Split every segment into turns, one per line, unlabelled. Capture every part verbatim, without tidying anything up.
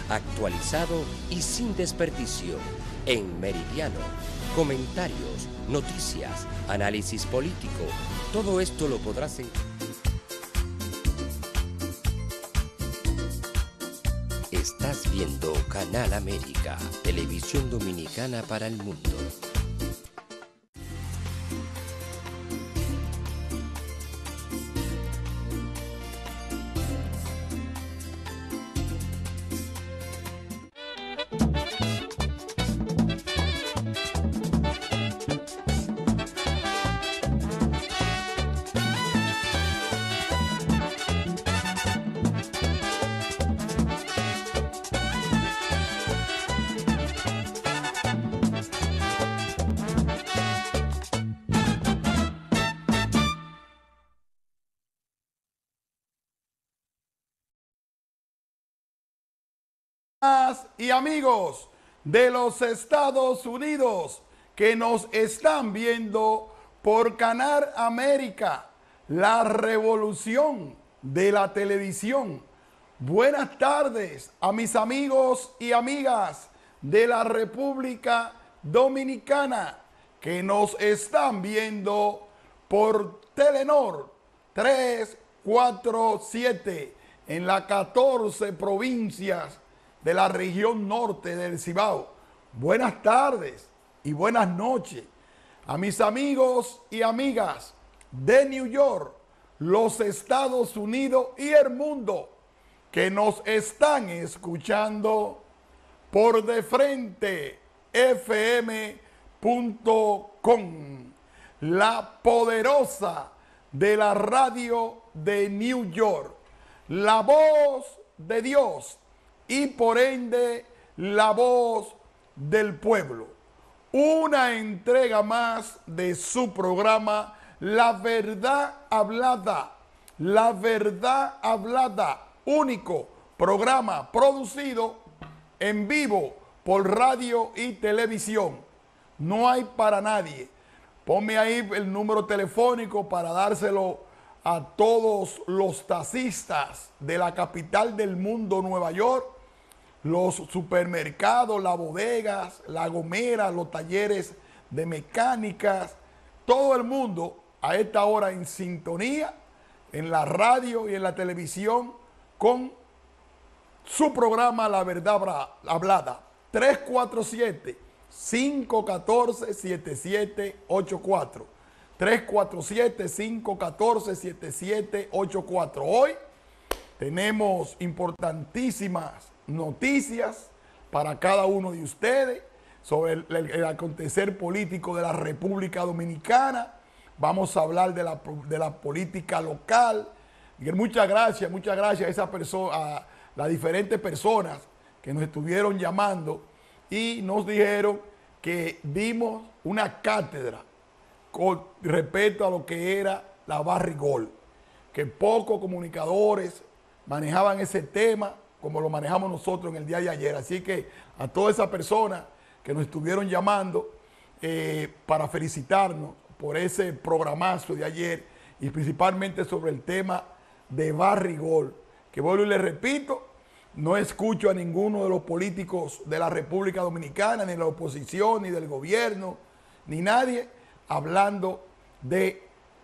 actualizado y sin desperdicio. En Meridiano, comentarios, noticias, análisis político, todo esto lo podrás encontrar. Estás viendo Canal América, televisión dominicana para el mundo.
Y amigos de los Estados Unidos que nos están viendo por Canal América, la revolución de la televisión. Buenas tardes a mis amigos y amigas de la República Dominicana que nos están viendo por Telenor tres cuatro siete en las catorce provincias de la región norte del Cibao. Buenas tardes y buenas noches a mis amigos y amigas de New York, los Estados Unidos y el mundo que nos están escuchando por de frente f m punto com, la poderosa de la radio de New York, la voz de Dios y por ende la voz del pueblo. Una entrega más de su programa La Verdad Hablada. La Verdad Hablada, único programa producido en vivo por radio y televisión. No hay para nadie. Ponme ahí el número telefónico para dárselo a todos los taxistas de la capital del mundo, Nueva York, los supermercados, las bodegas, la gomera, los talleres de mecánicas, todo el mundo a esta hora en sintonía, en la radio y en la televisión, con su programa La Verdad Hablada. tres cuatro siete, cinco uno cuatro, siete siete ocho cuatro. tres cuatro siete, cinco uno cuatro, siete siete ocho cuatro. Hoy tenemos importantísimas noticias para cada uno de ustedes sobre el, el, el acontecer político de la República Dominicana. Vamos a hablar de la, de la política local. Y muchas gracias, muchas gracias a esa persona, a las diferentes personas que nos estuvieron llamando y nos dijeron que dimos una cátedra con respecto a lo que era la barrigol, que pocos comunicadores manejaban ese tema como lo manejamos nosotros en el día de ayer. Así que a todas esas personas que nos estuvieron llamando eh, para felicitarnos por ese programazo de ayer y principalmente sobre el tema de barrigol, que vuelvo y les repito, no escucho a ninguno de los políticos de la República Dominicana, ni de la oposición, ni del gobierno, ni nadie hablando de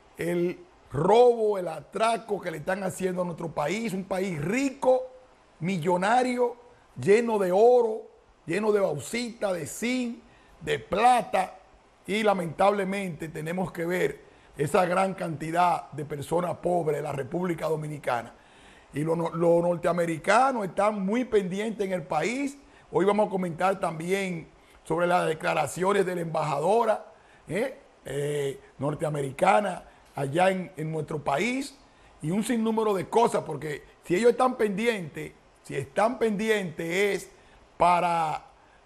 el robo, el atraco que le están haciendo a nuestro país, un país rico, millonario, lleno de oro, lleno de bauxita, de zinc, de plata, y lamentablemente tenemos que ver esa gran cantidad de personas pobres de la República Dominicana. Y los lo norteamericanos están muy pendientes en el país. Hoy vamos a comentar también sobre las declaraciones de la embajadora eh, eh, norteamericana allá en, en nuestro país y un sinnúmero de cosas, porque si ellos están pendientes, si están pendientes es para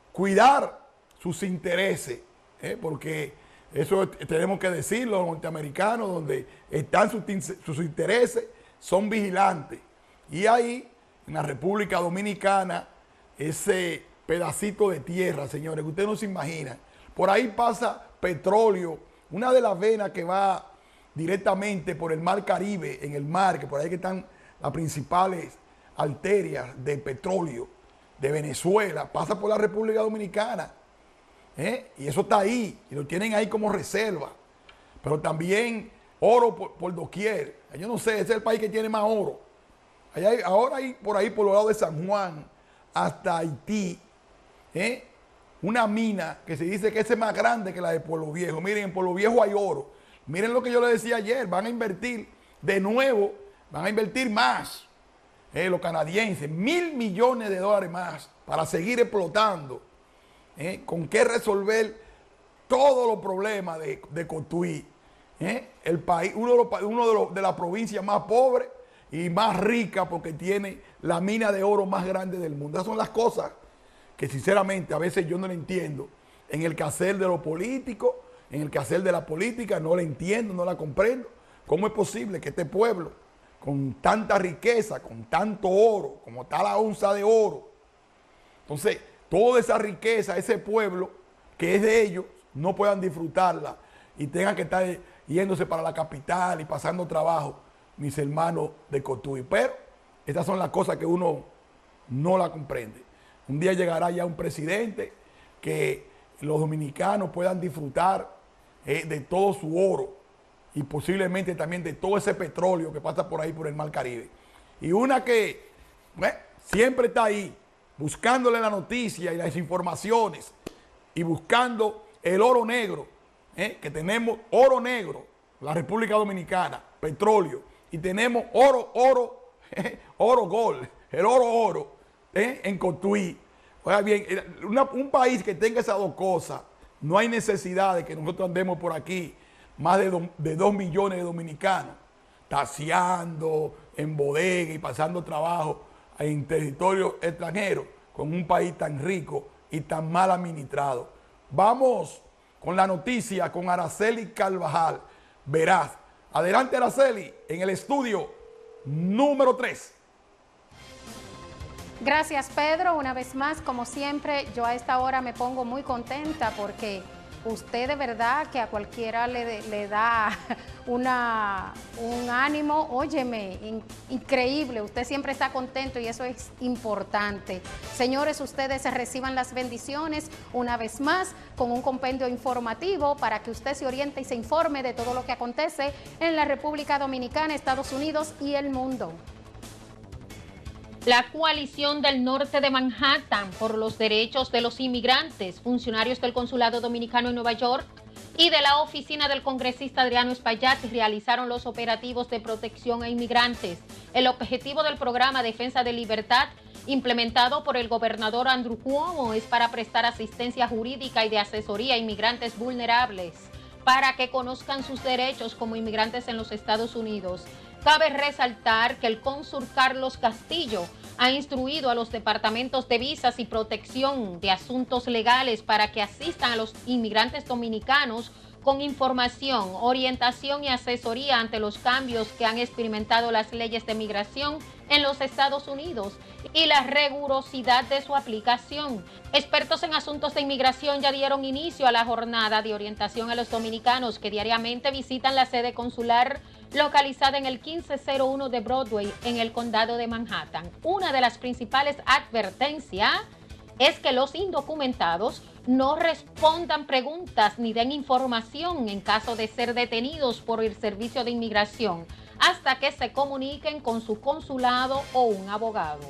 cuidar sus intereses, ¿eh? Porque eso tenemos que decirlo, los norteamericanos, donde están sus, sus intereses, son vigilantes. Y ahí, en la República Dominicana, ese pedacito de tierra, señores, que ustedes no se imaginan, por ahí pasa petróleo, una de las venas que va directamente por el mar Caribe, en el mar, que por ahí que están las principales arterias de petróleo de Venezuela, pasa por la República Dominicana. ¿eh? Y eso está ahí, y lo tienen ahí como reserva. Pero también oro por, por doquier. Yo no sé, ese es el país que tiene más oro. Allá hay, ahora hay por ahí, por los lados de San Juan, hasta Haití, ¿eh? una mina que se dice que es más grande que la de Pueblo Viejo. Miren, en Pueblo Viejo hay oro. Miren lo que yo les decía ayer, van a invertir de nuevo, van a invertir más, eh, los canadienses, mil millones de dólares más para seguir explotando, eh, con qué resolver todos los problemas de, de Cotuí. ¿eh? El país, uno de, los, uno de, los, de las provincias más pobres y más ricas porque tiene la mina de oro más grande del mundo. Esas son las cosas que sinceramente a veces yo no le entiendo en el quehacer de los políticos, en el quehacer de la política, no la entiendo, no la comprendo. ¿Cómo es posible que este pueblo, con tanta riqueza, con tanto oro, como está la onza de oro, entonces toda esa riqueza, ese pueblo que es de ellos, no puedan disfrutarla y tengan que estar yéndose para la capital y pasando trabajo, mis hermanos de Cotuí? Pero estas son las cosas que uno no la comprende. Un día llegará ya un presidente que los dominicanos puedan disfrutar eh, de todo su oro y posiblemente también de todo ese petróleo que pasa por ahí por el Mar Caribe. Y una que eh, siempre está ahí, buscándole la noticia y las informaciones y buscando el oro negro, eh, que tenemos oro negro, la República Dominicana, petróleo, y tenemos oro, oro, eh, oro gold, el oro oro, eh, en Cotuí. Oiga bien, una, un país que tenga esas dos cosas, no hay necesidad de que nosotros andemos por aquí más de, do, de dos millones de dominicanos, taseando en bodega y pasando trabajo en territorio extranjero, con un país tan rico y tan mal administrado. Vamos con la noticia con Araceli Carvajal. Verás. Adelante, Araceli, en el estudio número tres.
Gracias, Pedro. Una vez más, como siempre, yo a esta hora me pongo muy contenta porque usted de verdad que a cualquiera le, le da una, un ánimo, óyeme, in, increíble. Usted siempre está contento y eso es importante. Señores, ustedes reciban las bendiciones una vez más con un compendio informativo para que usted se oriente y se informe de todo lo que acontece en la República Dominicana, Estados Unidos y el mundo.
La coalición del norte de Manhattan por los derechos de los inmigrantes, funcionarios del Consulado Dominicano en Nueva York y de la oficina del congresista Adriano Espaillat realizaron los operativos de protección a inmigrantes. El objetivo del programa Defensa de Libertad, implementado por el gobernador Andrew Cuomo, es para prestar asistencia jurídica y de asesoría a inmigrantes vulnerables para que conozcan sus derechos como inmigrantes en los Estados Unidos. Cabe resaltar que el cónsul Carlos Castillo ha instruido a los departamentos de visas y protección de asuntos legales para que asistan a los inmigrantes dominicanos con información, orientación y asesoría ante los cambios que han experimentado las leyes de migración en los Estados Unidos y la rigurosidad de su aplicación. Expertos en asuntos de inmigración ya dieron inicio a la jornada de orientación a los dominicanos que diariamente visitan la sede consular localizada en el quince cero uno de Broadway en el condado de Manhattan. Una de las principales advertencias es que los indocumentados no respondan preguntas ni den información en caso de ser detenidos por el Servicio de Inmigración hasta que se comuniquen con su consulado o un abogado.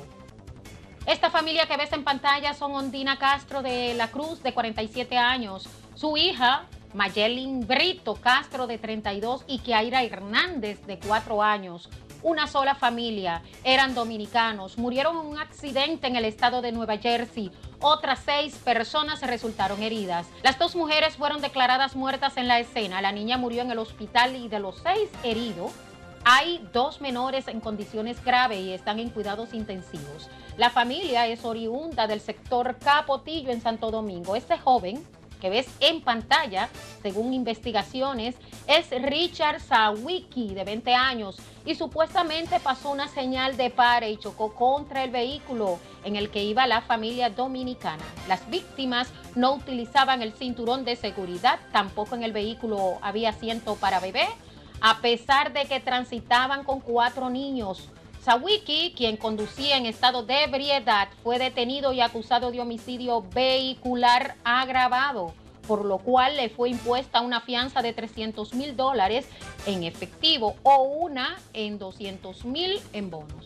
Esta familia que ves en pantalla son Ondina Castro de la Cruz, de cuarenta y siete años, su hija Mayelin Brito Castro, de treinta y dos, y Kiaira Hernández, de cuatro años. Una sola familia, eran dominicanos, murieron en un accidente en el estado de Nueva Jersey. Otras seis personas resultaron heridas. Las dos mujeres fueron declaradas muertas en la escena. La niña murió en el hospital y de los seis heridos, hay dos menores en condiciones graves y están en cuidados intensivos. La familia es oriunda del sector Capotillo en Santo Domingo. Este joven que ves en pantalla, según investigaciones, es Richard Sawicki, de veinte años, y supuestamente pasó una señal de pare y chocó contra el vehículo en el que iba la familia dominicana. Las víctimas no utilizaban el cinturón de seguridad, tampoco en el vehículo había asiento para bebé, a pesar de que transitaban con cuatro niños. Sawicki, quien conducía en estado de ebriedad, fue detenido y acusado de homicidio vehicular agravado, por lo cual le fue impuesta una fianza de trescientos mil dólares en efectivo o una en doscientos mil en bonos.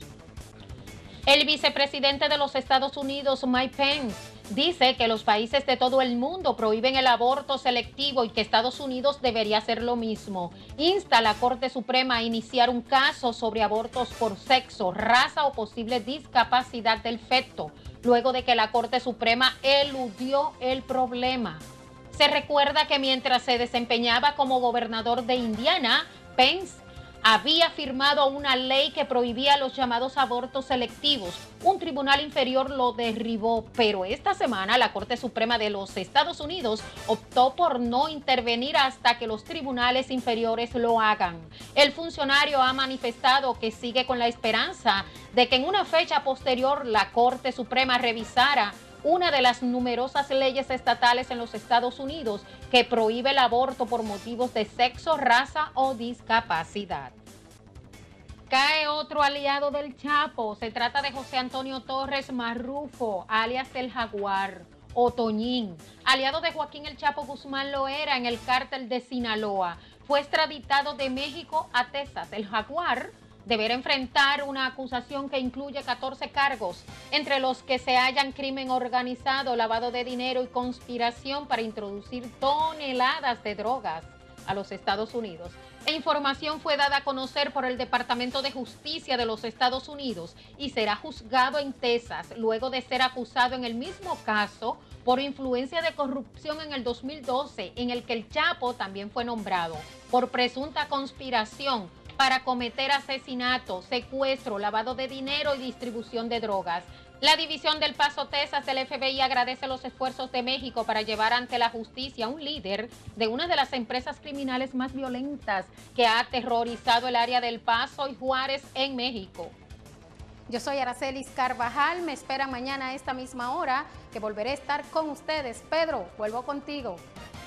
El vicepresidente de los Estados Unidos, Mike Pence, dice que los países de todo el mundo prohíben el aborto selectivo y que Estados Unidos debería hacer lo mismo. Insta a la Corte Suprema a iniciar un caso sobre abortos por sexo, raza o posible discapacidad del feto, luego de que la Corte Suprema eludió el problema. Se recuerda que mientras se desempeñaba como gobernador de Indiana, Pence había firmado una ley que prohibía los llamados abortos selectivos. Un tribunal inferior lo derribó, pero esta semana la Corte Suprema de los Estados Unidos optó por no intervenir hasta que los tribunales inferiores lo hagan. El funcionario ha manifestado que sigue con la esperanza de que en una fecha posterior la Corte Suprema revisara una de las numerosas leyes estatales en los Estados Unidos que prohíbe el aborto por motivos de sexo, raza o discapacidad. Cae otro aliado del Chapo. Se trata de José Antonio Torres Marrufo, alias el Jaguar, o Toñín. Aliado de Joaquín El Chapo Guzmán Loera en el cártel de Sinaloa. Fue extraditado de México a Texas. El Jaguar deberá enfrentar una acusación que incluye catorce cargos, entre los que se hallan crimen organizado, lavado de dinero y conspiración para introducir toneladas de drogas a los Estados Unidos. La información fue dada a conocer por el Departamento de Justicia de los Estados Unidos y será juzgado en Texas, luego de ser acusado en el mismo caso por influencia de corrupción en el dos mil doce, en el que el Chapo también fue nombrado, por presunta conspiración para cometer asesinato, secuestro, lavado de dinero y distribución de drogas. La División del Paso, Texas, del F B I agradece los esfuerzos de México para llevar ante la justicia a un líder de una de las empresas criminales más violentas que ha aterrorizado el área del Paso y Juárez en México.
Yo soy Aracelis Carvajal, me espera mañana a esta misma hora, que volveré a estar con ustedes. Pedro, vuelvo contigo.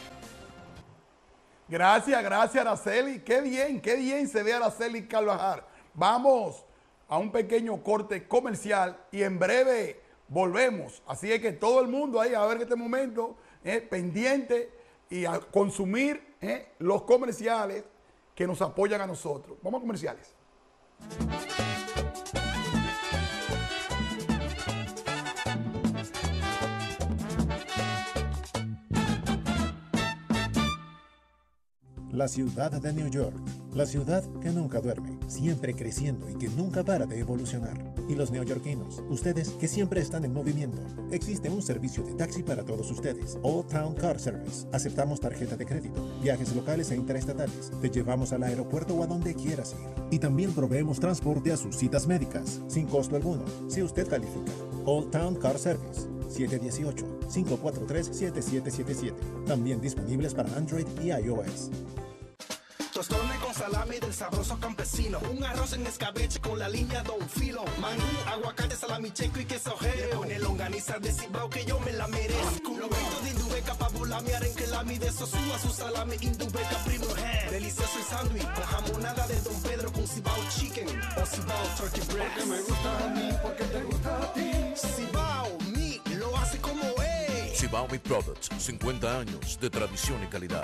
Gracias, gracias Araceli. Qué bien, qué bien se ve Araceli Carvajal. Vamos a un pequeño corte comercial y en breve volvemos. Así es que todo el mundo ahí a ver este momento eh, pendiente y a consumir eh, los comerciales que nos apoyan a nosotros. Vamos a comerciales.
La ciudad de New York, la ciudad que nunca duerme, siempre creciendo y que nunca para de evolucionar. Y los neoyorquinos, ustedes que siempre están en movimiento. Existe un servicio de taxi para todos ustedes, Old Town Car Service. Aceptamos tarjeta de crédito, viajes locales e interestatales. Te llevamos al aeropuerto o a donde quieras ir. Y también proveemos transporte a sus citas médicas, sin costo alguno, si usted califica. Old Town Car Service. siete uno ocho, cinco cuatro tres, siete siete siete siete. También disponibles para Android y iOS.
Tostones con salami del sabroso campesino. Un arroz en escabeche con la línea Don Filo. Mangú, aguacate, salami checo y queso jeo. Pone longaniza de cibao que yo me la merezco. Lobito de Indubeca pa' volamear en que la mide sosúa su salami Indubeca primo hand. Delicioso el sándwich con jamonada de Don Pedro con cibao chicken o cibao turkey breast. Porque me gusta a mí, porque te gusta a ti. Cibao, mi, lo hace como es.
Cibao Meat Products, cincuenta años de tradición y calidad.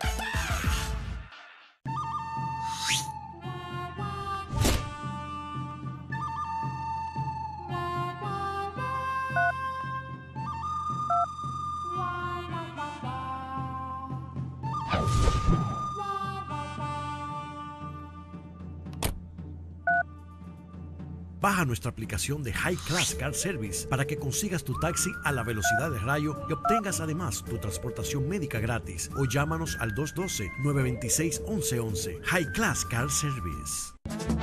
Baja nuestra aplicación de High Class Car Service para que consigas tu taxi a la velocidad de rayo y obtengas además tu transportación médica gratis. O llámanos al dos uno dos, nueve dos seis, once once. High Class Car Service.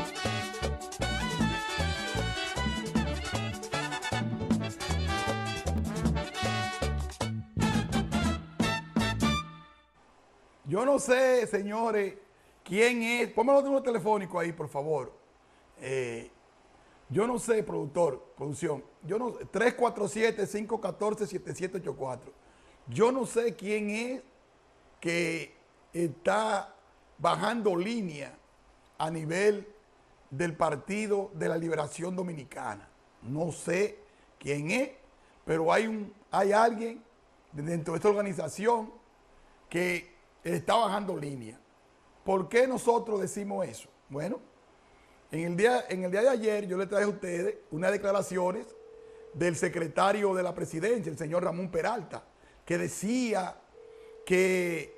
Yo no sé, señores, quién es. Pónmelo de un telefónico ahí, por favor. Eh, Yo no sé, productor, producción, yo no tres cuatro siete, cinco uno cuatro, siete siete ocho cuatro. Yo no sé quién es que está bajando línea a nivel del Partido de la Liberación Dominicana. No sé quién es, pero hay, un, hay alguien dentro de esta organización que está bajando línea. ¿Por qué nosotros decimos eso? Bueno, en el día, en el día de ayer yo le traje a ustedes unas declaraciones del secretario de la presidencia, el señor Ramón Peralta, que decía que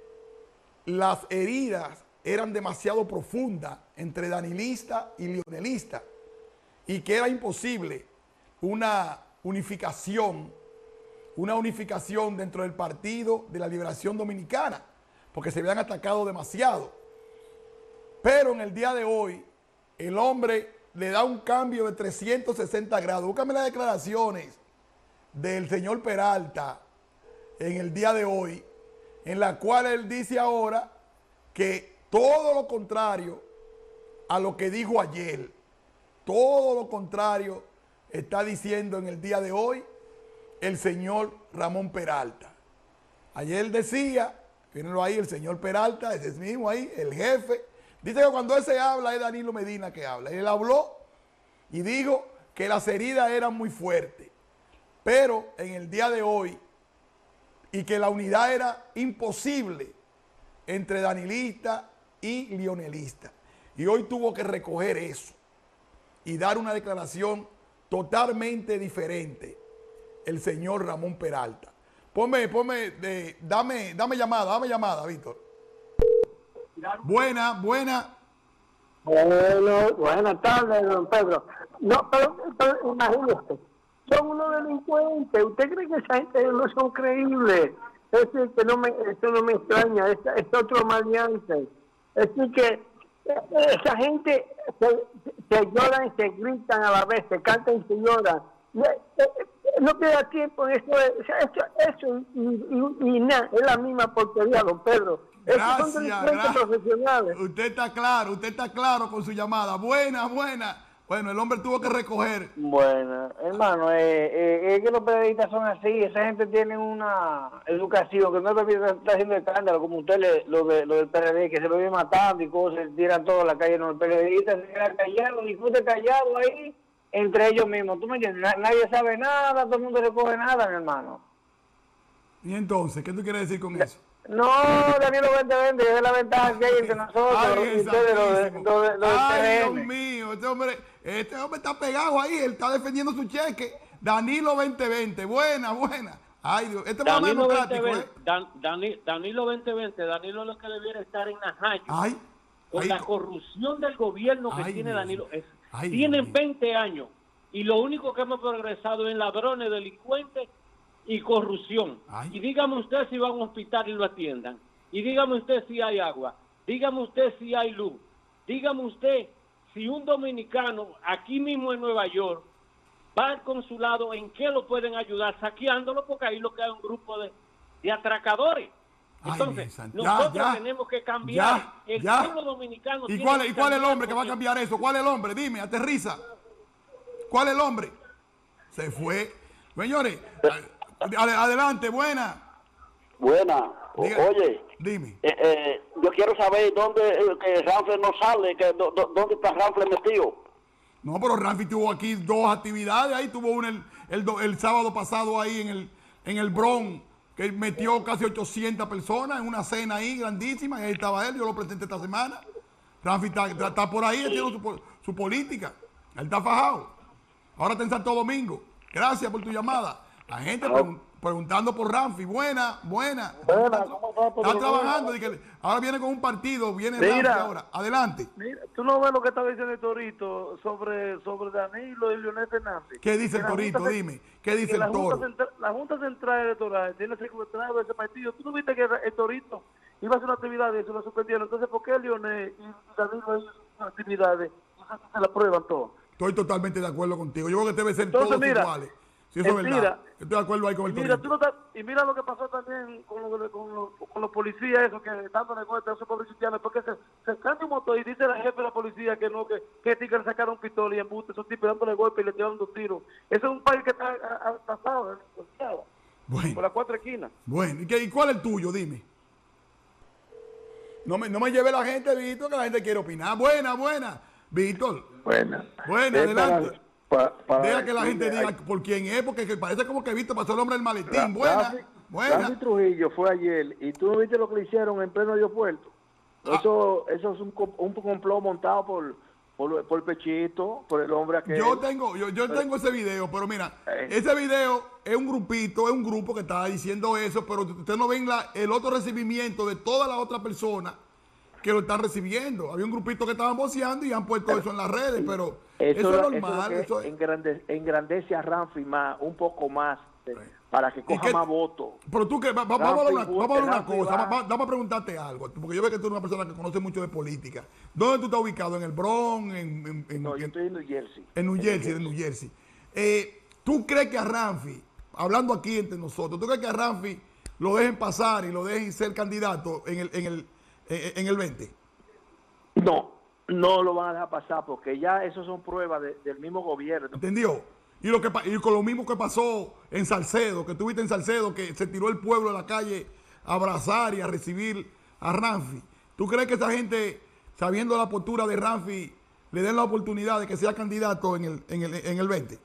las heridas eran demasiado profundas entre danilistas y leonelistas y que era imposible una unificación, una unificación dentro del Partido de la Liberación Dominicana, porque se habían atacado demasiado. Pero en el día de hoy, el hombre le da un cambio de trescientos sesenta grados. Búscame las declaraciones del señor Peralta en el día de hoy, en la cual él dice ahora que todo lo contrario a lo que dijo ayer, todo lo contrario está diciendo en el día de hoy el señor Ramón Peralta. Ayer decía, mírenlo ahí, el señor Peralta, ese mismo ahí, el jefe, dice que cuando él se habla es Danilo Medina que habla. Él habló y dijo que las heridas eran muy fuertes, pero en el día de hoy, y que la unidad era imposible entre danilistas y leonelistas. Y hoy tuvo que recoger eso y dar una declaración totalmente diferente el señor Ramón Peralta. Ponme, ponme, de, dame, dame llamada, dame llamada, Víctor. Buena, buena.
Bueno, buenas tardes, don Pedro. No, pero, pero imagínese, son unos delincuentes. ¿Usted cree que esa gente no son creíbles? Es decir, que no me, eso no me extraña, es, es otro maleante. Es decir, que esa gente se, se lloran y se gritan a la vez, se cantan y se lloran. No, no queda tiempo en eso, eso, eso y, y, y nada, es la misma porquería, don Pedro.
Gracias,
son
gracias.
Profesionales.
Usted está claro, usted está claro con su llamada. Buena, buena. Bueno, el hombre tuvo que recoger.
Bueno, hermano, eh, eh, es que los periodistas son así, esa gente tiene una educación, que no está haciendo escándalo, como usted, le, lo, de, lo del P R D, que se lo viene matando y cosas, tiran todo a la calle, no, el periodista se queda callado, discute callado ahí, entre ellos mismos, ¿tú me entiendes? Nadie sabe nada, todo el mundo recoge nada, mi hermano.
¿Y entonces, qué tú quieres decir con eso?
No, Danilo veinte veinte, es la ventaja que hay entre nosotros.
Ay,
y ustedes, lo de, lo de, lo
Ay, Dios mío, este hombre, este hombre está pegado ahí, él está defendiendo su cheque. Danilo veinte veinte, buena, buena. Ay, Dios, este es más democrático, ¿eh?
Dan, Dani, Danilo veinte veinte, Danilo es lo que debiera estar en Najayo.
Ay,
con
ay,
la corrupción del gobierno que
ay,
tiene
Dios.
Danilo. Es,
Ay,
tienen
Dios.
veinte años y lo único que hemos progresado en ladrones, delincuentes y corrupción.
Ay.
Y dígame usted si va a un hospital y lo atiendan. Y dígame usted si hay agua. Dígame usted si hay luz. Dígame usted si un dominicano aquí mismo en Nueva York va al consulado, ¿en qué lo pueden ayudar? Saqueándolo, porque ahí lo que hay un grupo de, de atracadores.
Ay,
Entonces,
ya,
nosotros
ya,
tenemos que cambiar.
ya,
el
ya.
pueblo dominicano
¿Y
tiene
cuál,
que
¿y cuál es el
cambiar
hombre que va a
porque-
cambiar eso? ¿Cuál es el hombre? Dime, aterriza. ¿Cuál es el hombre? Se fue. Señores, ad- adelante, buena.
Buena. O-
Diga-
Oye,
Dime.
eh, eh, yo quiero saber dónde eh, que Ramfle no sale, que, do- do- dónde está Ramfle metido.
No, pero Ramfi tuvo aquí dos actividades. Ahí tuvo una el, el, do- el sábado pasado ahí en el, en el Bronx, que metió casi ochocientas personas en una cena ahí grandísima. Y ahí estaba él, yo lo presenté esta semana. Ramfi está, está- está por ahí, él tiene su, po- su política. Él está fajado. Ahora está en Santo Domingo. Gracias por tu llamada. La gente pregun- preguntando por Ramfi. Buena, buena.
Buena, ¿cómo está, Pedro?
Está trabajando. y que ahora viene con un partido. Viene
Mira.
Ramfi ahora. Adelante.
Mira, tú no ves lo que está diciendo el Torito sobre, sobre Danilo y Leonel Fernández.
¿Qué dice el
Que la
Torito?
Junta
Dime. ¿Qué dice
que la
el
Junta
Toro?
Central- la Junta Central Electoral tiene secretario de ese partido. ¿Tú no viste que el Torito iba a hacer una actividad y eso lo suspendieron? Entonces, ¿por qué Leonel y Danilo hicieron actividades y se la prueban todo?
Estoy totalmente de acuerdo contigo. Yo creo que debe ser
Entonces,
todos
mira,
iguales. Si eso es
mentira.
verdad. Estoy de acuerdo ahí con
Y
el
mira,
Torito.
tú no estás- y mira lo que pasó también con, lo- con, lo- con los policías, eso que dándole golpes a esos pobres cristianos, porque se, se cambia un motor y dice la jefe de la policía que no, que, que tigres sacaron pistola y embuste, esos tipos dándole golpes y le tiraron dos tiros. Eso es un país que está pasado,
Bueno.
por las cuatro esquinas.
Bueno, ¿y, qué- y cuál es el tuyo? Dime. No me, no me lleve la gente, Vito, que la gente quiere opinar. Buena, buena. Víctor.
Buena.
Buena, adelante.
Para, para
Deja que la gente
decirle,
diga por quién es, porque que parece como que Víctor pasó el hombre del maletín.
Ra-
Buena,
Rafi-
buena.
Rafi Trujillo fue ayer y tú no viste lo que le hicieron en pleno aeropuerto.
Ah.
Eso, eso es un, co- un complot montado por, por, por Pechito, por el hombre aquel.
Yo tengo, yo, yo tengo ese video, pero mira, ese video es un grupito, es un grupo que está diciendo eso, pero ustedes no ven la, el otro recibimiento de todas las otras personas que lo están recibiendo. Había un grupito que estaban voceando y han puesto eso en las redes, pero eso,
Eso,
es
eso
normal.
es
Eso
lo que
es-
engrande- engrandece a Ramfi más, un poco más, eh, para que coja
qué-
más votos.
Pero tú que, va- va- vamos a ver una,
Ramfi,
vamos a ver una
Ramfi
cosa,
va-
va- va- dame a preguntarte algo, porque yo veo que tú eres una persona que conoce mucho de política. ¿Dónde tú estás ubicado? ¿En el Bronx? ¿En, en, en-
No, yo
en-
estoy en New Jersey.
En New Jersey, en New Jersey. Eh, ¿Tú crees que a Ramfi, hablando aquí entre nosotros, tú crees que a Ramfi lo dejen pasar y lo dejen ser candidato en el, en el, en, en el veinte?
No, no lo van a dejar pasar porque ya eso son pruebas de- del mismo gobierno.
¿Entendió? Y, lo que, pa- y con lo mismo que pasó en Salcedo, que tuviste en Salcedo, que se tiró el pueblo a la calle a abrazar y a recibir a Ramfi. ¿Tú crees que esa gente, sabiendo la postura de Ramfi, le den la oportunidad de que sea candidato en el, en el, en el veinte?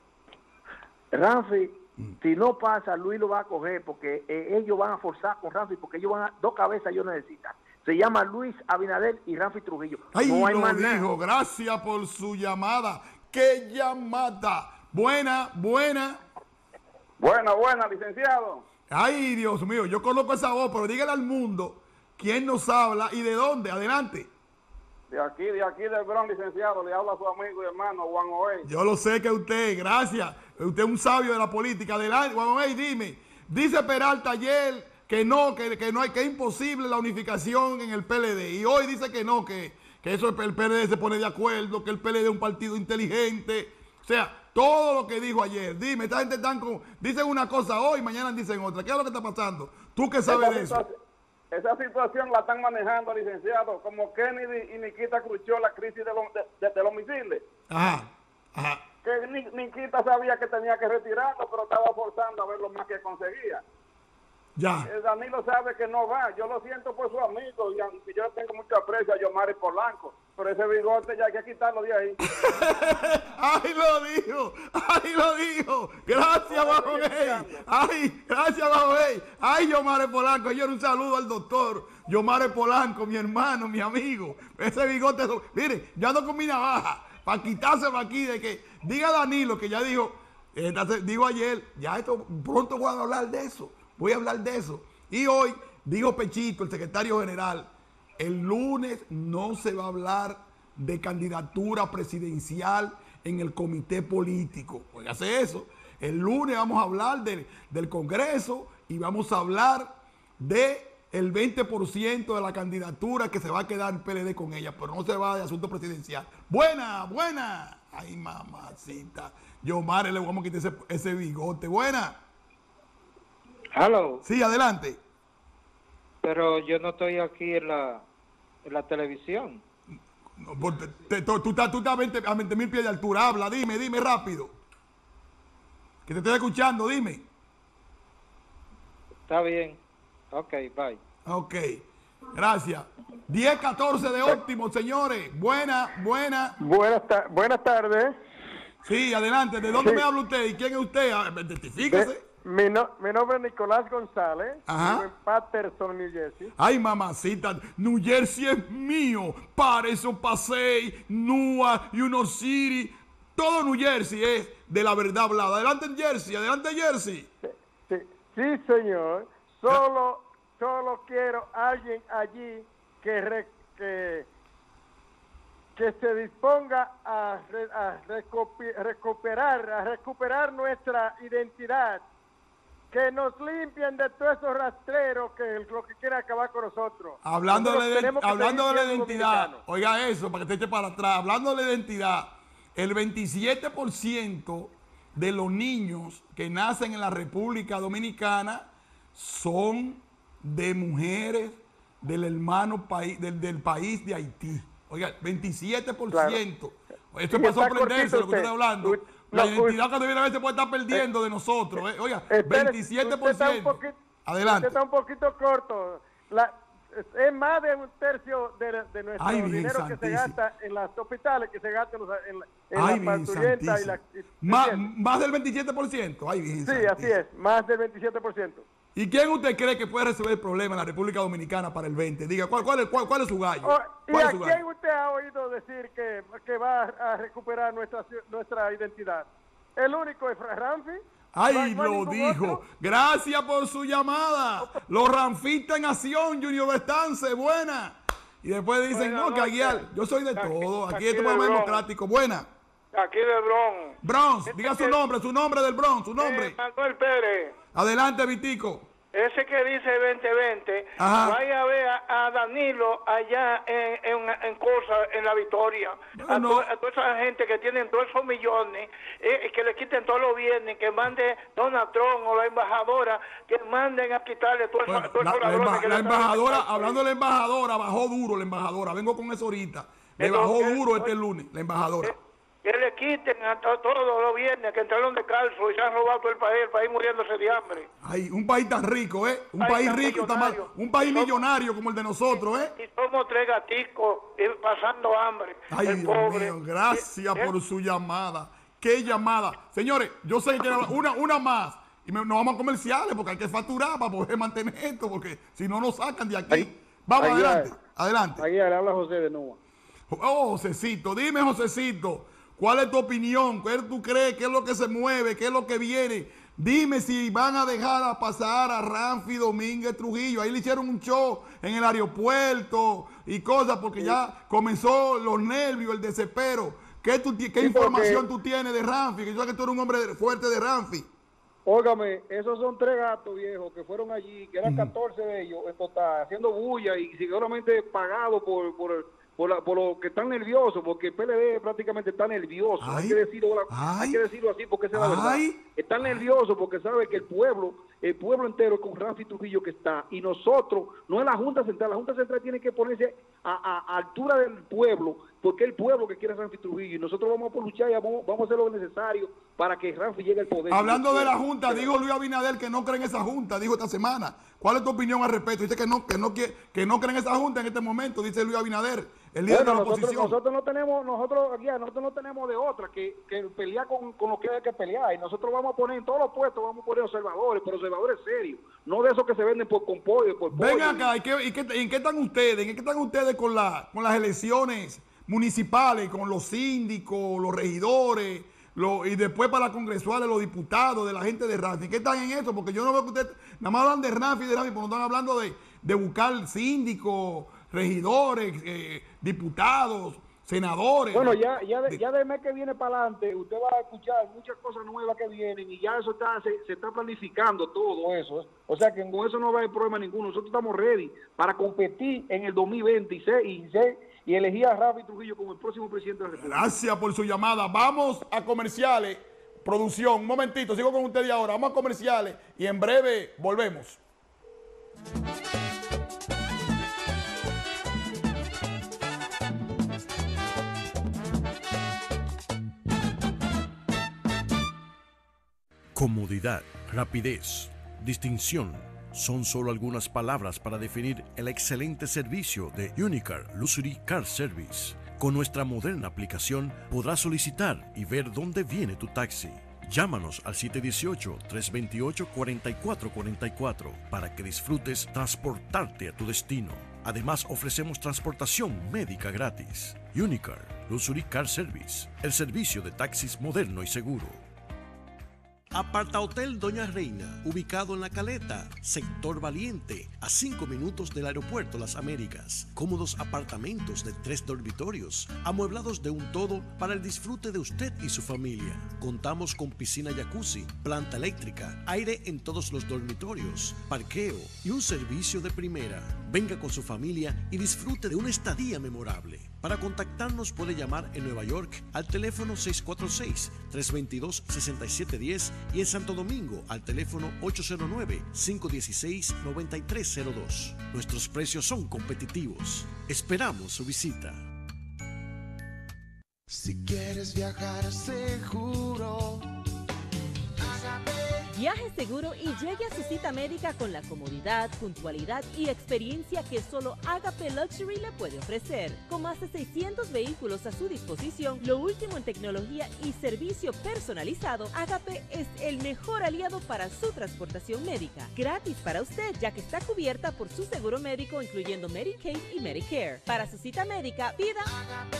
Ramfi, si no pasa, Luis lo va a coger porque eh, ellos van a forzar con Ramfi porque ellos van a, dos cabezas ellos necesitan. Se llama Luis Abinader y Ramfi Trujillo.
Ay,
no hay
lo
más nada.
dijo. Gracias por su llamada. ¿Qué llamada? Buena, buena.
Buena, buena, licenciado.
Ay, Dios mío, yo conozco esa voz, pero dígale al mundo quién nos habla y de dónde. Adelante.
De aquí, de aquí del Bronx, licenciado, le habla a su amigo y hermano Juan Oey.
Yo lo sé que usted, gracias. Usted es un sabio de la política. Adelante, Juan Oey, dime. Dice Peralta ayer que no, que, que no hay, que es imposible la unificación en el P L D. Y hoy dice que no, que, que eso el P L D se pone de acuerdo, que el P L D es un partido inteligente. O sea, todo lo que dijo ayer. Dime, esta gente están con, dicen una cosa hoy, mañana dicen otra. ¿Qué es lo que está pasando? ¿Tú qué sabes
Esa
de eso?
situación- Esa situación la están manejando, licenciado, como Kennedy y Nikita Khrushchev, la crisis de, los- de, de- de los misiles.
Ajá, ajá.
Que Ni- Nikita sabía que tenía que retirarlo, pero estaba forzando a ver lo más que conseguía.
Ya.
Eh, Danilo sabe que no va. Yo lo siento por su amigo y aunque yo tengo mucho aprecio a Yomari Polanco, pero ese bigote ya hay que quitarlo de ahí.
¡Ay, lo dijo! ¡Ay, lo dijo! ¡Gracias, Bajobey! ¡Ay, gracias, Bajobey! ¡Ay, Yomare Polanco! Yo un saludo al doctor Yomare Polanco, mi hermano, mi amigo. Ese bigote, eso- mire, yo ando con mi navaja para quitárselo aquí de que diga Danilo que ya dijo, eh, digo ayer, ya esto, pronto voy a hablar de eso, voy a hablar de eso. Y hoy dijo Pechito, el secretario general, el lunes no se va a hablar de candidatura presidencial en el comité político. Óigase eso. El lunes vamos a hablar del, del Congreso y vamos a hablar de el veinte por ciento de la candidatura que se va a quedar en P L D con ella, pero no se va de asunto presidencial. Buena, buena. Ay, mamacita. Yo, madre, le vamos a quitar ese, ese bigote. Buena.
Hello.
Sí, adelante.
Pero yo no estoy aquí en la, en la televisión.
No, por- te- te- tú, tú estás, tú estás a veinte a veinte mil pies de altura. Habla, dime, dime rápido. Que te estoy escuchando, dime.
Está bien. Ok, bye.
Ok, gracias. diez catorce de óptimo, señores. Buena, buena.
Buenas, ta- buenas tardes.
Sí, adelante. ¿De dónde
Sí.
me habla usted y quién es usted? Ah, Identifíquese.
De- mi, no- mi nombre es Nicolás González.
Ajá.
Vivo en Patterson, New Jersey.
Ay, mamacita, New Jersey es mío. Patterson, Passaic, Newark, Union City. Todo New Jersey es de la verdad hablada. Adelante en Jersey, adelante en Jersey.
Sí, sí, señor. Solo, solo quiero alguien allí que, re- que, que se disponga a, re- a recupi- recuperar, a recuperar nuestra identidad. Que nos limpien de todos esos rastreros que lo que quieren acabar con nosotros.
Hablando de,
Nosotros
la,
tenemos que
hablando de
seguir
la
siendo
identidad,
dominicanos.
oiga eso, para que te eche para atrás. Hablando de la identidad, el veintisiete por ciento de los niños que nacen en la República Dominicana son de mujeres del hermano país, del, del país de Haití. Oiga, veintisiete por ciento. Esto es
Y
para
está
sorprenderse
cortito
lo que
usted.
estoy hablando.
Uy,
La
no,
identidad
uy.
que debiera se puede estar perdiendo de nosotros. eh. Oiga,
Espere,
veintisiete por
usted está un
ciento.
poquito-
Adelante.
Usted está un poquito corto. La, es, es más de un tercio de, de nuestro
Ay,
dinero que se gasta en los hospitales, que se gasta en, los, en, en
Ay,
la parturienta y la... y-
más, más del veintisiete por ciento. Ay, Virgen
Sí,
santísima.
así es, más del veintisiete por ciento.
¿Y quién usted cree que puede resolver el problema en la República Dominicana para el veinte? Diga, ¿cuál, cuál, es, cuál, cuál es su gallo?
Oh, ¿y
¿Cuál
a
es su gallo?
quién usted ha oído decir que, que va a recuperar nuestra, nuestra identidad? El único es Fra- Ramfi.
Ay,
No hay- no hay
lo
ningún
dijo.
otro.
Gracias por su llamada. Los ranfistas en acción, Junior Bestance, buena. Y después dicen,
Buenas
no, que
noches.
Aguiar, yo soy de todo. Aquí
aquí
esto es
de
más
Bronx.
democrático. Buena.
Aquí de Bronx.
Bronx, diga su
que-
nombre, su nombre del Bronx, su nombre.
Eh, Manuel Pérez.
Adelante, Vitico.
Ese que dice veinte veinte,
Ajá.
vaya a ver a, a Danilo allá en, en, en cosa, en la Victoria. A,
Bueno.
to- a toda esa gente que tienen todos esos millones, eh, que le quiten todos los bienes, que mande Donald Trump o la embajadora, que manden a quitarle todos esos
Bueno,
todos
la,
esos
la
ladrones
emba-
que
la
le están
embajadora,
quitando.
hablando de la embajadora, bajó duro la embajadora. Vengo con eso ahorita. Le
Entonces,
bajó duro
eh,
este lunes, la embajadora.
Que le quiten a to- todos los bienes, que entraron de calzo y se han robado todo el país, el país muriéndose de hambre.
Ay, un país tan rico, ¿eh? Un
País
país
tan
rico, y tan mal-
millonario.
un país
Somos-
millonario como el de nosotros, ¿eh?
Y somos tres gaticos eh, pasando hambre.
Ay,
el
Dios
pobre.
mío, gracias
Eh,
por su llamada. ¿Qué llamada? Señores, yo sé que una, una más. Y me- nos vamos a comerciales porque hay que facturar para poder mantener esto, porque si no nos sacan de aquí. Vamos,
Aguiar.
adelante, adelante.
Ahí le habla José de Nova.
Oh, Josecito, dime, Josecito, ¿cuál es tu opinión? ¿Qué tú crees? ¿Qué es lo que se mueve? ¿Qué es lo que viene? Dime si van a dejar a pasar a Ramfi Domínguez Trujillo. Ahí le hicieron un show en el aeropuerto y cosas porque ya comenzó los nervios, el desespero. ¿Qué, tú, ti- qué
Sí,
información
porque-
tú tienes de Ramfi? Que yo sé que tú eres un hombre fuerte de Ramfi.
Óigame, esos son tres gatos viejos que fueron allí, que eran catorce de ellos en total, haciendo bulla y seguramente pagados por, por, por, la- por lo que están nerviosos, porque el P L D prácticamente está nervioso. Hay que, decirlo, hay que decirlo así porque esa es la verdad.
Ay.
Están nerviosos porque sabe que el pueblo, el pueblo entero con Ramfi Trujillo que está, y nosotros, no es la Junta Central, la Junta Central tiene que ponerse a, a- a altura del pueblo, porque es el pueblo que quiere a Ramfi Trujillo, y nosotros vamos a por luchar y vamos, vamos a hacer lo necesario para que Ramfi llegue al poder.
Hablando de la Junta, dijo Luis Abinader que no cree en esa Junta, dijo esta semana. ¿Cuál es tu opinión al respecto? Dice que no, que no, que, que no cree en esa Junta en este momento, dice Luis Abinader, el líder
Bueno,
de la
nosotros,
oposición.
nosotros no tenemos, nosotros aquí, nosotros no tenemos de otra que, que pelear con, con lo que hay que pelear. Y nosotros vamos a poner en todos los puestos, vamos a poner observadores, pero observadores serios, no de esos que se venden por con pollo, por pollo.
Ven acá, ¿y qué, y qué- ¿en qué están ustedes? ¿En qué están ustedes con, la, con las elecciones municipales, con los síndicos, los regidores, lo- y después para las congresuales, los diputados, de la gente de Ramfi? ¿Qué están en eso? Porque yo no veo que ustedes nada más hablan de Ramfi y de Ramfi, pero no están hablando de, de buscar síndicos, regidores, eh, diputados, senadores.
Bueno, ya, ya, de, ya del mes que viene para adelante, usted va a escuchar muchas cosas nuevas que vienen y ya eso está, se, se está planificando todo eso. ¿eh? O sea que con eso no va a haber problema ninguno. Nosotros estamos ready para competir en el dos mil veintiséis y, se- y elegir a Ramfi Trujillo como el próximo presidente de la República.
Gracias por su llamada. Vamos a comerciales. Producción, un momentito, sigo con ustedes ahora. Vamos a comerciales y en breve volvemos.
Comodidad, rapidez, distinción son solo algunas palabras para definir el excelente servicio de Unicar Luxury Car Service. Con nuestra moderna aplicación podrás solicitar y ver dónde viene tu taxi. Llámanos al siete uno ocho, tres dos ocho, cuatro cuatro cuatro cuatro para que disfrutes transportarte a tu destino. Además, ofrecemos transportación médica gratis. Unicar Luxury Car Service, el servicio de taxis moderno y seguro. Aparta Hotel Doña Reina, ubicado en La Caleta, sector Valiente, a cinco minutos del aeropuerto Las Américas. Cómodos apartamentos de tres dormitorios, amueblados de un todo para el disfrute de usted y su familia. Contamos con piscina jacuzzi, planta eléctrica, aire en todos los dormitorios, parqueo y un servicio de primera. Venga con su familia y disfrute de una estadía memorable. Para contactarnos puede llamar en Nueva York al teléfono seis cuatro seis, tres dos dos, seis siete uno cero y en Santo Domingo al teléfono ocho cero nueve, cinco uno seis, nueve tres cero dos. Nuestros precios son competitivos. Esperamos su visita.
Si quieres viajar seguro,
Viaje seguro y llegue a su cita médica con la comodidad, puntualidad y experiencia que solo Agape Luxury le puede ofrecer. Con más de seiscientos vehículos a su disposición, lo último en tecnología y servicio personalizado, Agape es el mejor aliado para su transportación médica. Gratis para usted, ya que está cubierta por su seguro médico, incluyendo Medicaid y Medicare. Para su cita médica, pida Agape.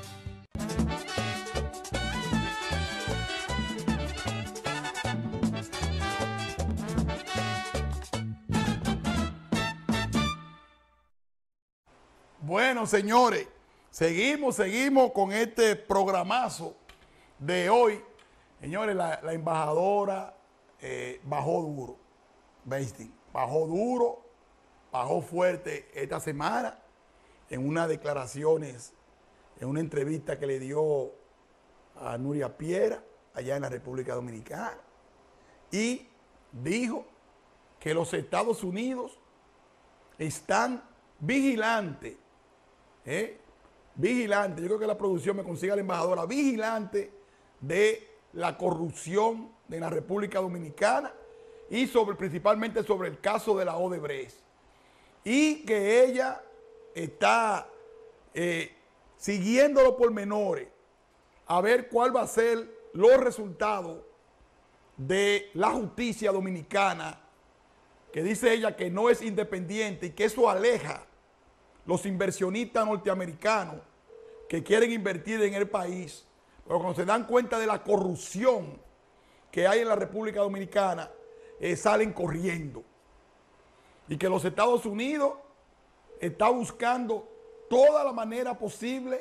Bueno, señores, seguimos, seguimos con este programazo de hoy. Señores, la, la embajadora eh, bajó duro, Beisting, bajó duro, bajó fuerte esta semana en unas declaraciones, en una entrevista que le dio a Nuria Piera, allá en la República Dominicana, y dijo que los Estados Unidos están vigilantes, ¿eh? vigilantes, yo creo que la producción me consiga la embajadora, vigilante de la corrupción de la República Dominicana y sobre, principalmente sobre el caso de la Odebrecht, y que ella está eh, siguiendo los pormenores a ver cuál va a ser los resultados de la justicia dominicana, que dice ella que no es independiente y que eso aleja los inversionistas norteamericanos que quieren invertir en el país, pero cuando se dan cuenta de la corrupción que hay en la República Dominicana, eh, salen corriendo. Y que los Estados Unidos está buscando toda la manera posible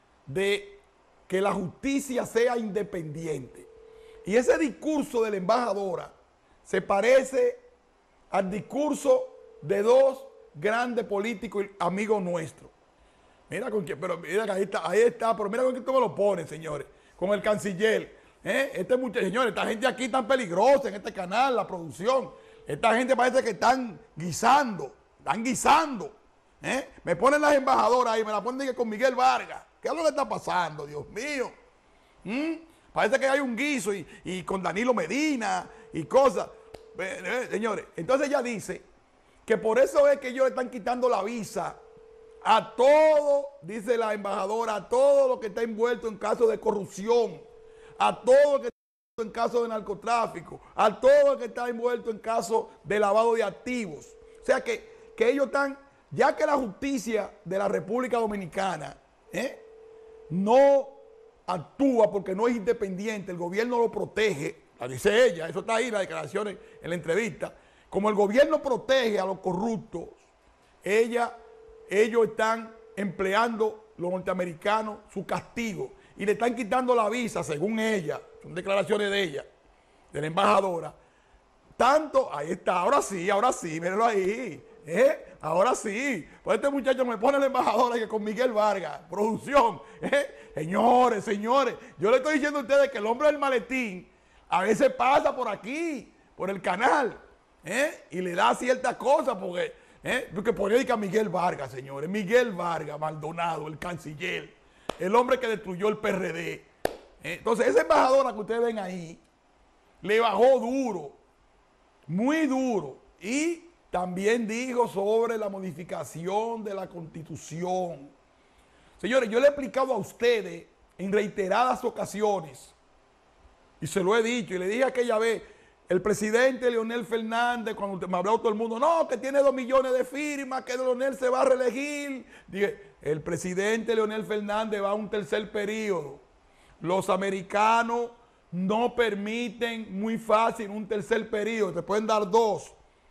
de que la justicia sea independiente. Y ese discurso de la embajadora se parece al discurso de dos grandes políticos amigos nuestros. Mira con quién, pero mira que ahí está, ahí está, pero mira con quién tú me lo pones, señores. Con el canciller. ¿eh? Este muchacho, señores, esta gente aquí tan peligrosa en este canal, la producción. Esta gente parece que están guisando, están guisando. ¿eh? Me ponen las embajadoras ahí, me la ponen con Miguel Vargas. ¿Qué es lo que está pasando, Dios mío? ¿Mm? Parece que hay un guiso y, y con Danilo Medina y cosas. Eh, eh, señores, entonces ella dice que por eso es que ellos están quitando la visa a todo, dice la embajadora, a todo lo que está envuelto en casos de corrupción, a todo lo que está envuelto en casos de narcotráfico, a todo lo que está envuelto en casos de lavado de activos. O sea que, que ellos están, ya que la justicia de la República Dominicana ¿eh? no actúa porque no es independiente, el gobierno lo protege, la dice ella, eso está ahí, las declaraciones en la entrevista. Como el gobierno protege a los corruptos, ella, ellos están empleando, los norteamericanos, su castigo. Y le están quitando la visa, según ella, son declaraciones de ella, de la embajadora. Tanto, ahí está, ahora sí, ahora sí, mírenlo ahí. ¿eh? Ahora sí. Pues este muchacho me pone la embajadora que con Miguel Vargas, producción. ¿eh? Señores, señores, yo le estoy diciendo a ustedes que el hombre del maletín a veces pasa por aquí, por el canal. ¿Eh? Y le da ciertas cosas porque, ¿eh? porque pone a Miguel Vargas, señores. Miguel Vargas, Maldonado, el canciller, el hombre que destruyó el P R D. ¿eh? Entonces, esa embajadora que ustedes ven ahí, le bajó duro, muy duro. Y también dijo sobre la modificación de la Constitución. Señores, yo le he explicado a ustedes en reiteradas ocasiones, y se lo he dicho, y le dije aquella vez, el presidente Leonel Fernández, cuando me habló todo el mundo, no, que tiene dos millones de firmas, que Leonel se va a reelegir. Dije, el presidente Leonel Fernández va a un tercer periodo. Los americanos no permiten muy fácil un tercer periodo, te pueden dar dos.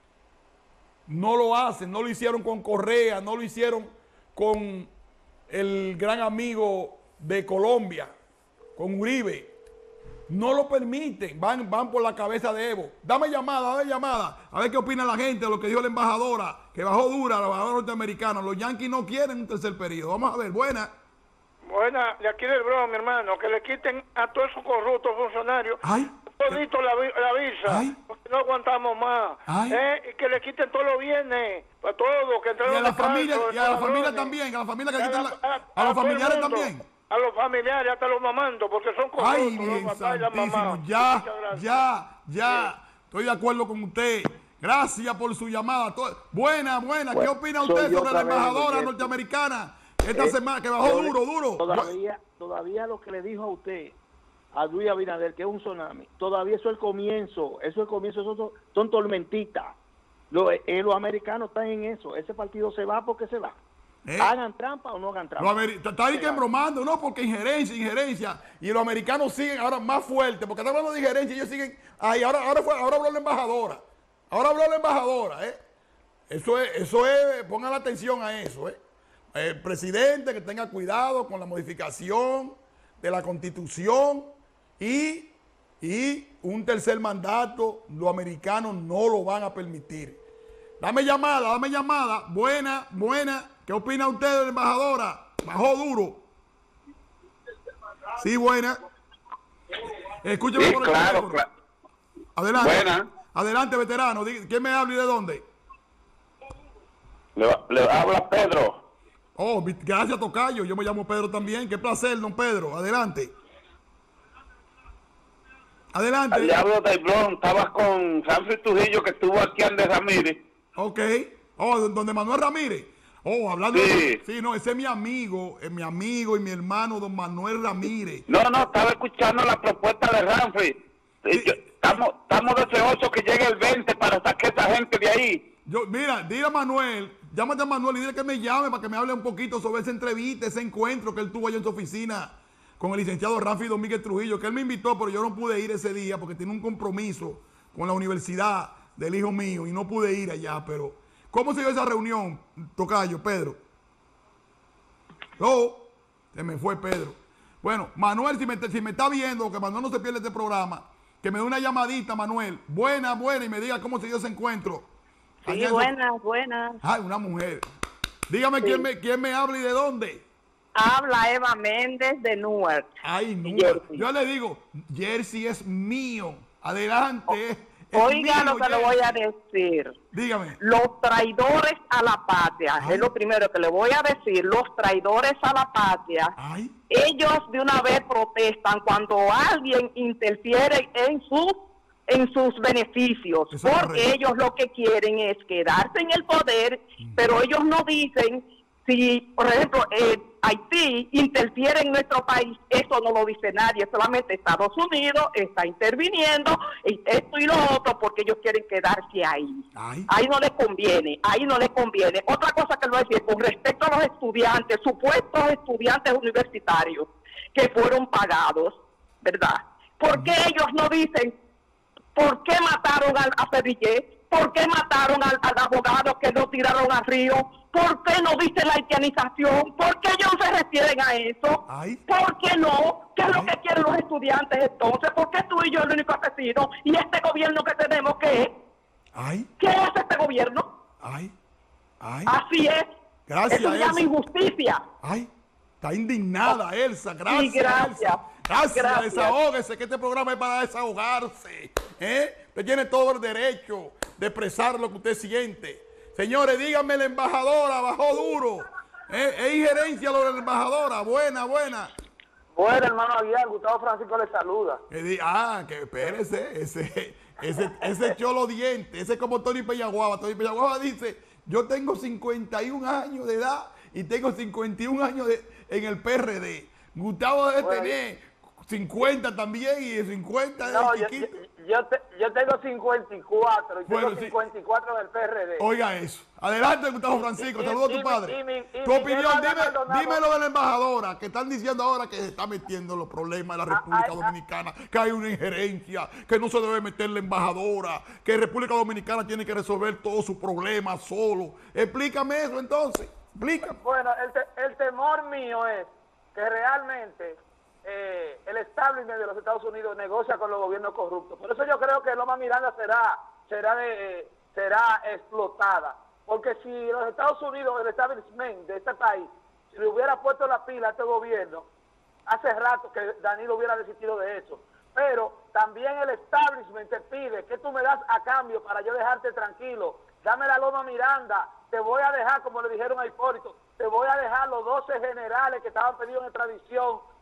No lo hacen, no lo hicieron con Correa, no lo hicieron con el gran amigo de Colombia, con Uribe. No lo permiten, van, van por la cabeza de Evo. Dame llamada, dame llamada, a ver qué opina la gente de lo que dijo la embajadora, que bajó dura, la embajadora norteamericana. Los yanquis no quieren un tercer periodo. Vamos a ver, buena.
Buena, de aquí del Bronx, mi hermano, que le quiten a todos esos corruptos funcionarios
Ay.
todito la, la visa,
Ay.
porque no aguantamos más. ¿eh? Y que le quiten todos los bienes, para todos, que entraron
Y a la
de cárcel,
familia, y a la familia
ladrones.
también, a la familia que
Y a
quitan
la-
la-
a-
a,
a
los
todo el
familiares
mundo.
también.
A los familiares, hasta los mamandos, porque son corruptos,
Ay,
los
bien
papás y las
santísimo,
mamás.
ya,
Muchas gracias.
ya, ya. Estoy de acuerdo con usted. Gracias por su llamada. Buena, buena. ¿Qué opina usted sobre la embajadora norteamericana esta
eh,
semana que bajó
yo,
duro, duro?
Todavía, todavía lo que le dijo a usted, a Luis Abinader, que es un tsunami, todavía eso es el comienzo. Eso es el comienzo, eso son, son tormentitas. Los, eh, los americanos están en eso. Ese partido se va porque se va. ¿Eh? ¿Hagan trampa o no hagan trampa?
Está ahí que embromando, no, porque injerencia, injerencia. Y los americanos siguen ahora más fuerte, porque están hablando de injerencia y ellos siguen. Ay, ahora, ahora, fue, ahora habló la embajadora. Ahora habló la embajadora, ¿eh? Eso es, eso es, pongan la atención a eso, ¿eh? El presidente que tenga cuidado con la modificación de la Constitución y, y un tercer mandato, los americanos no lo van a permitir. Dame llamada, dame llamada. Buena, buena. ¿Qué opina usted de la embajadora? Bajó duro. Sí, buena. Escúcheme
sí,
por el
claro,
teléfono.
Claro.
Adelante.
Buena.
Adelante, veterano. ¿Quién me habla y de dónde?
Le, le habla Pedro.
Oh, gracias, tocayo. Yo me llamo Pedro también. Qué placer, don Pedro. Adelante. Adelante.
Le hablo de Blon. Estabas con Sanford Trujillo, que estuvo aquí Andrés Ramírez.
Ok. Oh, donde Manuel Ramírez. Oh, hablando
sí.
de... Sí, no, ese es mi amigo, es mi amigo y mi hermano, don Manuel Ramírez.
No, no, estaba escuchando la propuesta de Ramford. Sí. Estamos, estamos deseosos que llegue el veinte para sacar a esa gente de ahí.
Yo, mira, dile a Manuel, llámate a Manuel y dile que me llame para que me hable un poquito sobre esa entrevista, ese encuentro que él tuvo allá en su oficina con el licenciado Ramford Domínguez Trujillo, que él me invitó, pero yo no pude ir ese día porque tiene un compromiso con la universidad del hijo mío y no pude ir allá, pero... ¿Cómo se dio esa reunión, tocayo, Pedro? Oh, se me fue Pedro. Bueno, Manuel, si me, si me está viendo, que Manuel no se pierde este programa, que me dé una llamadita, Manuel, buena, buena, y me diga cómo se dio ese encuentro.
Sí, buenas, eso... buenas.
Ay, una mujer. Dígame sí. quién, me, quién me habla y de dónde.
Habla Eva Méndez de Newark.
Ay, Newark. Yo le digo, Jersey es mío. Adelante.
Oh. Oiga lo que le voy a decir.
Dígame.
Los traidores a la patria, Ay. es lo primero que le voy a decir. Los traidores a la patria,
Ay.
ellos de una vez protestan cuando alguien interfiere en sus en sus beneficios, Eso porque es ellos lo que quieren es quedarse en el poder, mm. pero ellos no dicen si, por ejemplo, eh, Haití interfiere en nuestro país, eso no lo dice nadie, solamente Estados Unidos está interviniendo, y esto y lo otro, porque ellos quieren quedarse ahí.
Ay.
Ahí no les conviene, ahí no les conviene. Otra cosa que lo voy a decir, con respecto a los estudiantes, supuestos estudiantes universitarios que fueron pagados, ¿verdad? ¿Por qué ellos no dicen por qué mataron al, a Fedillé? ¿Por qué mataron al, al abogado que lo tiraron al río? ¿Por qué no dicen la haitianización? ¿Por qué ellos se refieren a eso?
Ay.
¿Por qué no? ¿Qué es Ay. lo que quieren los estudiantes entonces? ¿Por qué tú y yo el único asesino? ¿Y este gobierno que tenemos qué es?
Ay.
¿Qué hace este gobierno?
Ay. Ay.
Así es.
Gracias,
Eso se llama injusticia.
Ay. Está indignada, oh. Elsa. Gracias.
Sí, gracias.
Elsa. Gracias.
Gracias.
Desahógese, que este programa es para desahogarse. ¿Eh? Usted tiene todo el derecho de expresar lo que usted siente. Señores, díganme, la embajadora bajó duro. ¿Eh? ¿Es injerencia lo de la embajadora? Buena, buena.
Bueno, hermano Aguiar, Gustavo Francisco le saluda.
Eh, ah, que espérese, ese, ese, ese cholo diente, ese es como Tony Pellaguaba. Tony Pellaguaba dice, yo tengo cincuenta y un años de edad y tengo cincuenta y un años de, en el P R D. Gustavo debe bueno, tener cincuenta también y de cincuenta de
no,
chiquito.
Yo, yo, te, yo tengo cincuenta y cuatro y
bueno,
tengo cincuenta y cuatro sí. del P R D.
Oiga eso. Adelante, Gustavo Francisco.
Y,
Saludos
y,
a tu padre.
Y, y, y,
tu opinión, dime, dime lo de la embajadora, que están diciendo ahora que se está metiendo en los problemas de la República ah, Dominicana, ah, que hay una injerencia, que no se debe meter la embajadora, que República Dominicana tiene que resolver todos sus problemas solo. Explícame eso entonces. Explícame.
Bueno, el, te, el temor mío es que realmente eh, el establishment de los Estados Unidos negocia con los gobiernos corruptos. Por eso yo creo que Loma Miranda será será de, eh, será explotada. Porque si los Estados Unidos, el establishment de este país, si le hubiera puesto la pila a este gobierno, hace rato que Danilo hubiera desistido de eso. Pero también el establishment te pide que tú me das a cambio para yo dejarte tranquilo. Dame la Loma Miranda, te voy a dejar, como le dijeron a Hipólito, te voy a dejar los doce generales que estaban pedidos en extradición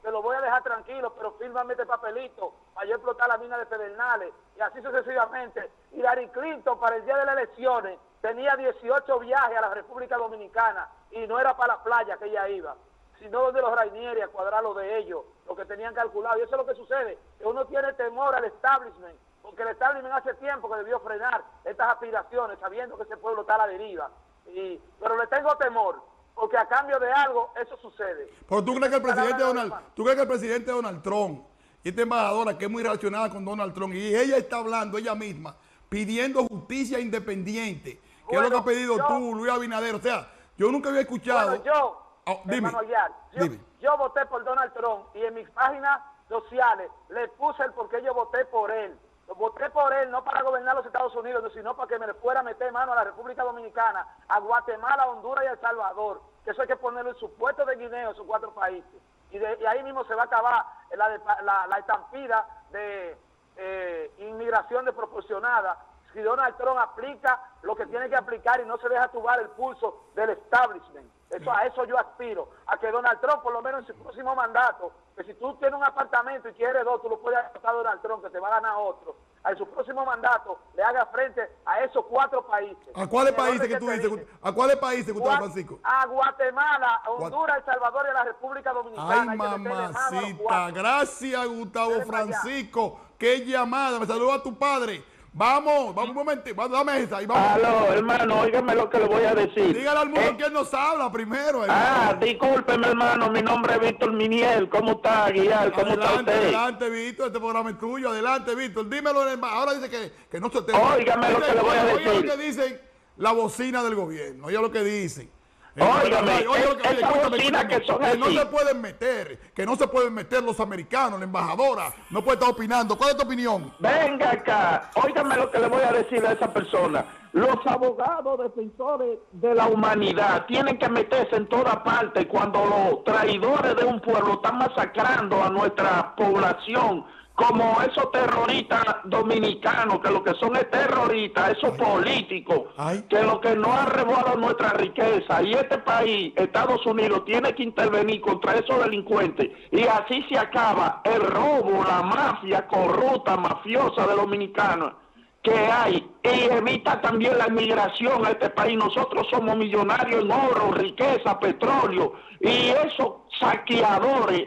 te lo voy a dejar tranquilo, pero fírmame este papelito para yo explotar la mina de Pedernales, y así sucesivamente. Y Hillary Clinton, para el día de las elecciones, tenía dieciocho viajes a la República Dominicana, y no era para la playa que ella iba, sino donde los Rainieri a cuadrar lo de ellos, lo que tenían calculado. Y eso es lo que sucede, que uno tiene temor al establishment, porque el establishment hace tiempo que debió frenar estas aspiraciones, sabiendo que ese pueblo está a la deriva. Y, pero le tengo temor, porque a cambio de algo, eso sucede.
Pero tú crees que el presidente Donald, tú crees que el presidente Donald Trump, y esta embajadora que es muy relacionada con Donald Trump, y ella está hablando ella misma, pidiendo justicia independiente, que bueno, es lo que ha pedido yo, tú, Luis Abinader. O sea, yo nunca había escuchado.
Bueno, yo,
oh, dime,
Aguiar, yo,
dime.
yo voté por Donald Trump, y en mis páginas sociales le puse el por qué yo voté por él. Voté por él no para gobernar los Estados Unidos, sino para que me fuera a meter mano a la República Dominicana, a Guatemala, a Honduras y a El Salvador. Que eso hay que ponerlo en su puesto de Guineo, esos cuatro países. Y, de, y ahí mismo se va a acabar la, la, la estampida de eh, inmigración desproporcionada. Si Donald Trump aplica lo que tiene que aplicar y no se deja tubar el pulso del establishment. Eso, a eso yo aspiro, a que Donald Trump, por lo menos en su próximo mandato, que si tú tienes un apartamento y quieres dos, tú lo puedes aceptar a Donald Trump, que te va a ganar otro. En su próximo mandato le haga frente a esos cuatro países.
¿A cuáles países que tú dices? Dice, ¿A cuáles países, Gustavo Francisco?
A Guatemala, a Honduras, El Salvador y a la República Dominicana.
Ay, mamacita, gracias, Gustavo Francisco. Qué llamada, me saluda a tu padre. Vamos, vamos un momento, dame esa y vamos.
Aló, hermano, óigame lo que le voy a decir.
Dígale al mundo
eh,
quién nos habla primero.
Hermano. Ah, discúlpeme, hermano, mi nombre es Víctor Miniel. ¿Cómo está, Aguilar? ¿Cómo
adelante,
está usted?
Adelante, Víctor, este programa es tuyo. Adelante, Víctor, dímelo. Ahora dice que, que no se te...
Óigame lo que le voy a decir.
Oiga lo que dicen la bocina del gobierno, oiga lo que dicen.
Óigame, esa bocina que son
que no se pueden meter, que no se pueden meter los americanos, la embajadora, no puede estar opinando. ¿Cuál es tu opinión?
Venga acá, óigame lo que le voy a decir a esa persona. Los abogados defensores de la humanidad tienen que meterse en toda parte cuando los traidores de un pueblo están masacrando a nuestra población, como esos terroristas dominicanos, que lo que son es terroristas, esos políticos, Ay. que lo que no han robado nuestra riqueza. Y este país, Estados Unidos, tiene que intervenir contra esos delincuentes. Y así se acaba el robo, la mafia corrupta, mafiosa de los dominicanos que hay. Y evita también la inmigración a este país. Nosotros somos millonarios en oro, riqueza, petróleo. Y esos saqueadores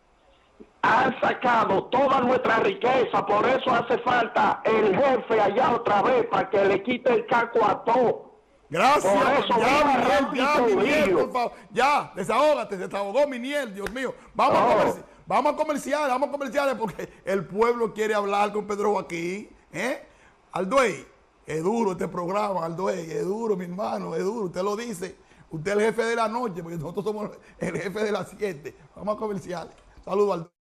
han sacado toda nuestra riqueza, por eso hace falta el jefe allá otra vez para que le quite el caco a todo.
Gracias,
por eso,
ya, Miniel, ya, Miniel, por favor. Ya, desahógate, desahogó Miniel, Dios mío. Vamos, oh. a comerci vamos a comerciales, vamos a comerciales porque el pueblo quiere hablar con Pedro Joaquín. ¿eh? Alduey, es duro este programa, Alduey, es duro, mi hermano, es duro, usted lo dice. Usted es el jefe de la noche, porque nosotros somos el jefe de las siete. Vamos a comerciales. Saludos, Alduey.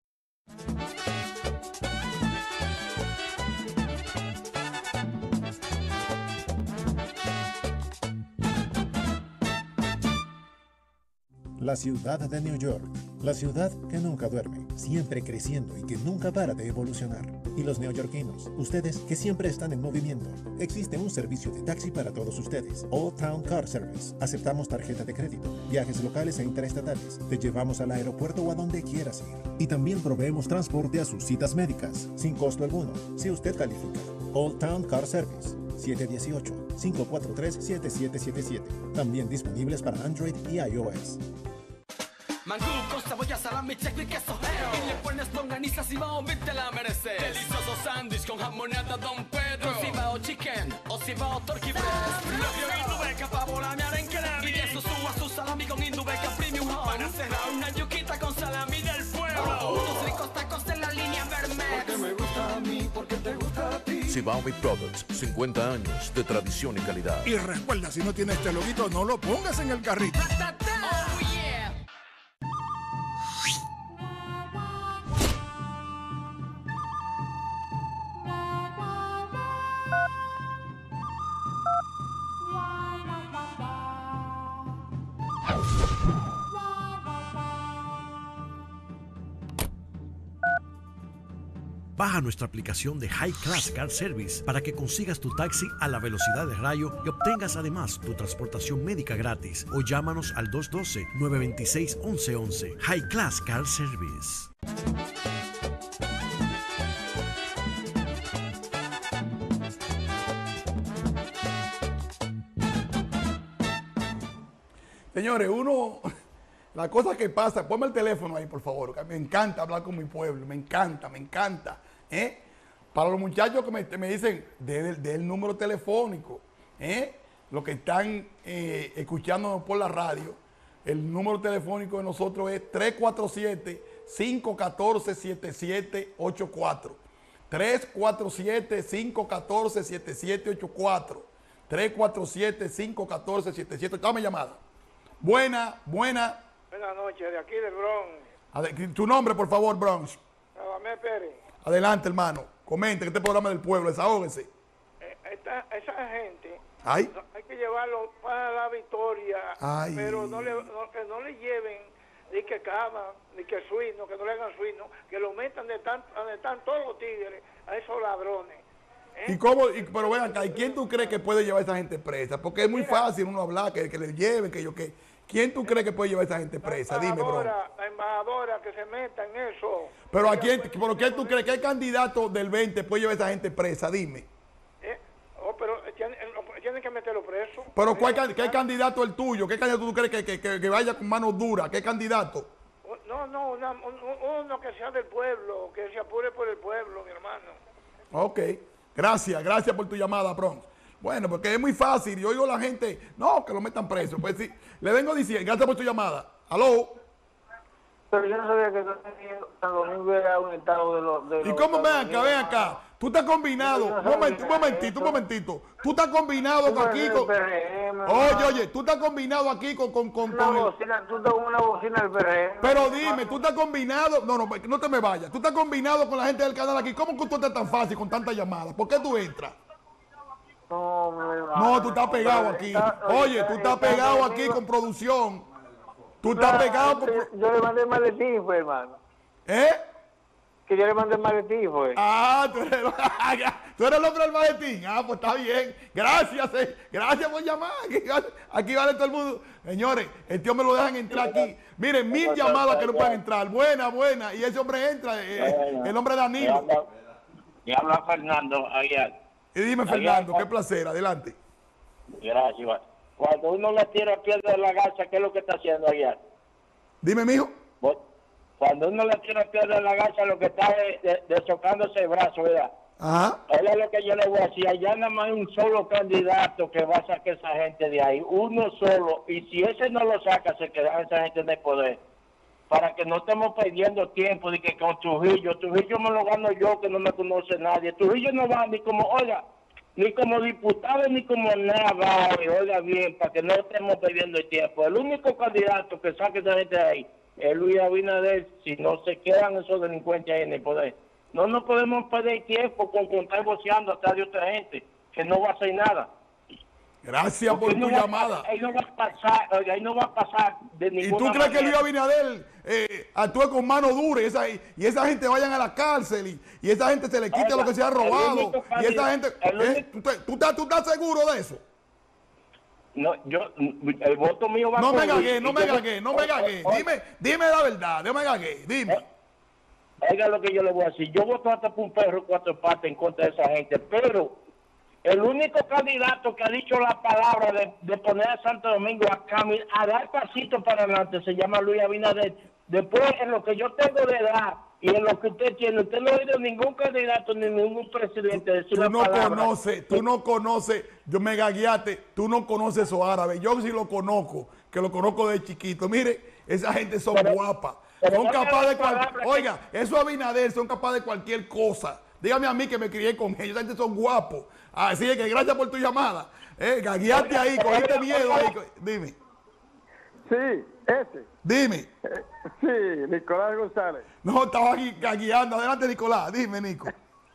La ciudad de New York, la ciudad que nunca duerme, siempre creciendo y que nunca para de evolucionar. Y los neoyorquinos, ustedes que siempre están en movimiento. Existe un servicio de taxi para todos ustedes, Old Town Car Service. Aceptamos tarjeta de crédito, viajes locales e interestatales. Te llevamos al aeropuerto o a donde quieras ir. Y también proveemos transporte a sus citas médicas, sin costo alguno, si usted califica. Old Town Car Service. siete uno ocho, cinco cuatro tres, siete siete siete siete. También disponibles para Android y iOS.
Mangú con cebolla, salami, checo y queso Hero. Y le pones longaniza, cibao, te la mereces. Delicioso sándwich con jamonada Don Pedro. Con cibao chicken o cibao turkey breast. Lo Indubeca, pavo, la arenque de. Y de eso suba su salami con Indubeca Premium Home. Para cerrar una yuquita con salami del pueblo. Unos ricos tacos de la línea Vermex. Porque me gusta a mí, porque te gusta a ti.
Cibao Meat Products, cincuenta años de tradición y calidad.
Y recuerda, si no tienes este loguito, no lo pongas en el carrito.
Oh, yeah.
Baja nuestra aplicación de High Class Car Service para que consigas tu taxi a la velocidad de rayo y obtengas además tu transportación médica gratis. O llámanos al dos uno dos, nueve dos seis, once once. High Class Car Service.
Señores, uno, la cosa que pasa, ponme el teléfono ahí, por favor, que me encanta hablar con mi pueblo, me encanta, me encanta. ¿eh? Para los muchachos que me, me dicen, de, de el número telefónico, ¿eh? los que están eh, escuchándonos por la radio, el número telefónico de nosotros es tres cuatro siete, cinco uno cuatro, siete siete ocho cuatro. tres cuatro siete, cinco uno cuatro, siete siete ocho cuatro. tres cuatro siete, cinco uno cuatro, siete siete ocho cuatro. Dame llamada. Buena, buena.
Buenas noches, de aquí del Bronx.
Tu nombre, por favor, Bronx.
Radamés Pérez.
Adelante, hermano. Comente que este programa del pueblo, desahógese.
Eh, esta, esa gente,
Ay.
no, hay que llevarlo para la victoria,
Ay.
pero no le, no, que no le lleven ni que cama, ni que suino, que no le hagan suino, que lo metan de tan, donde están todos los tigres, a esos ladrones.
¿Y cómo? Y, pero ven acá, ¿y quién tú crees que puede llevar a esa gente presa? Porque es muy fácil uno hablar, que, que le lleven, que yo que... ¿Quién tú crees que puede llevar a esa gente presa? Dime, bro.
La embajadora que se meta en eso.
Pero ¿a quién, pero quién tú crees que el candidato del veinte puede llevar a esa gente presa? Dime.
Eh, oh, pero tienen, tienen que meterlo preso.
Pero ¿cuál, ¿qué candidato es el tuyo? ¿Qué candidato tú crees que, que, que, que vaya con manos duras? ¿Qué candidato?
No, no, una, un, uno que sea del pueblo, que se apure por el pueblo, mi hermano.
Ok. Gracias, gracias por tu llamada, Bronx. Bueno, porque es muy fácil. Yo oigo a la gente, no, que lo metan preso. Pues sí, le vengo diciendo, gracias por tu llamada. ¿Aló?
Pero yo no sabía que San Domingo era un estado de los... De
¿Y cómo? Ven acá, ven acá. Tú estás combinado, un momentito, un momentito, un momentito. Tú estás combinado con aquí con... Oye, oye, tú estás combinado aquí con... con, con,
Una
con el-
bocina, tú estás con una bocina del P R M.
Pero dime, tú estás combinado... No, no, no te me vayas. Tú estás combinado con la gente del canal aquí. ¿Cómo que tú estás tan fácil con tantas llamadas? ¿Por qué tú entras?
No, mi hermano,
No, tú estás pegado aquí. Oye, tú estás pegado aquí con producción. Tú estás pegado con... pro-
Yo le mandé el maletín, pues, hermano.
¿Eh?
Que yo le mandé el maletín, pues.
Ah, tú eres, tú eres el hombre del maletín. Ah, pues está bien. Gracias, eh. Gracias por llamar. Aquí, aquí vale todo el mundo. Señores, este hombre lo dejan entrar aquí. Miren, mil llamadas que no pueden entrar. Buena, buena. Y ese hombre entra, eh, el hombre Danilo.
Y habla Fernando ayer.
Y dime, Fernando, qué placer. Adelante.
Gracias. Cuando uno le tira piedra de la gacha, ¿qué es lo que está haciendo ayer?
Dime, mijo.
Cuando uno le tira piedra de la gacha, lo que está es de, desocándose el brazo, ¿verdad?
Ajá.
Eso es lo que yo le voy a decir. Allá nada más hay un solo candidato que va a sacar a esa gente de ahí. Uno solo. Y si ese no lo saca, se queda esa gente en el poder. Para que no estemos perdiendo tiempo de que con Trujillo, Trujillo me lo gano yo, que no me conoce nadie. Trujillo no va ni como, oiga, ni como diputado ni como nada, oiga bien, para que no estemos perdiendo el tiempo. El único candidato que saque esa gente de ahí es Luis Abinader, si no se quedan esos delincuentes ahí en el poder. No nos podemos perder tiempo con, con estar boceando atrás de otra gente, que no va a hacer nada.
Gracias por
Porque
tu
no va a
llamada.
pa- Ahí no va a pasar, oiga, ahí no va a pasar de
¿Y
ninguna
tú crees que Luis
manera.
Abinader eh, actúe con mano dura y esa, y esa gente vayan a la cárcel y, y esa gente se le quite
Oiga,
lo que se ha
el
robado?
único
Y esa gente...
el
eh, ¿tú, te- tú estás, ¿Tú estás seguro de eso?
No, yo, el voto mío va
No
con
me
Luis,
gagué, no
y
me
yo-
gagué, no me gagué.
o- o-
Dime, dime la verdad, no me gagué, dime.
Oiga lo que yo le voy a decir. Yo voto hasta por un perro cuatro patas en contra de esa gente, pero el único candidato que ha dicho la palabra de, de poner a Santo Domingo a caminar, a dar pasitos para adelante, se llama Luis Abinader. Después, en lo que yo tengo de edad y en lo que usted tiene, usted no ha oído ningún candidato ni ningún presidente decir
Tú
la
no
palabra.
conoces, tú no conoces, yo me gagueaste, tú no conoces esos árabes. Yo sí lo conozco, que lo conozco de chiquito. Mire, esa gente son
Pero-
guapas.
pero
Son
oiga
capaces
la
de cual,
palabra que-
Oiga, esos Abinader son capaces de cualquier cosa. Dígame a mí que me crié con ellos, esa gente son guapos. Así es que gracias por tu llamada. Eh, gagueaste ahí, cogiste miedo ahí. co- Dime,
Sí, ese.
dime.
Sí, Nicolás González.
No, estaba aquí gagueando. Adelante, Nicolás. Dime, Nico.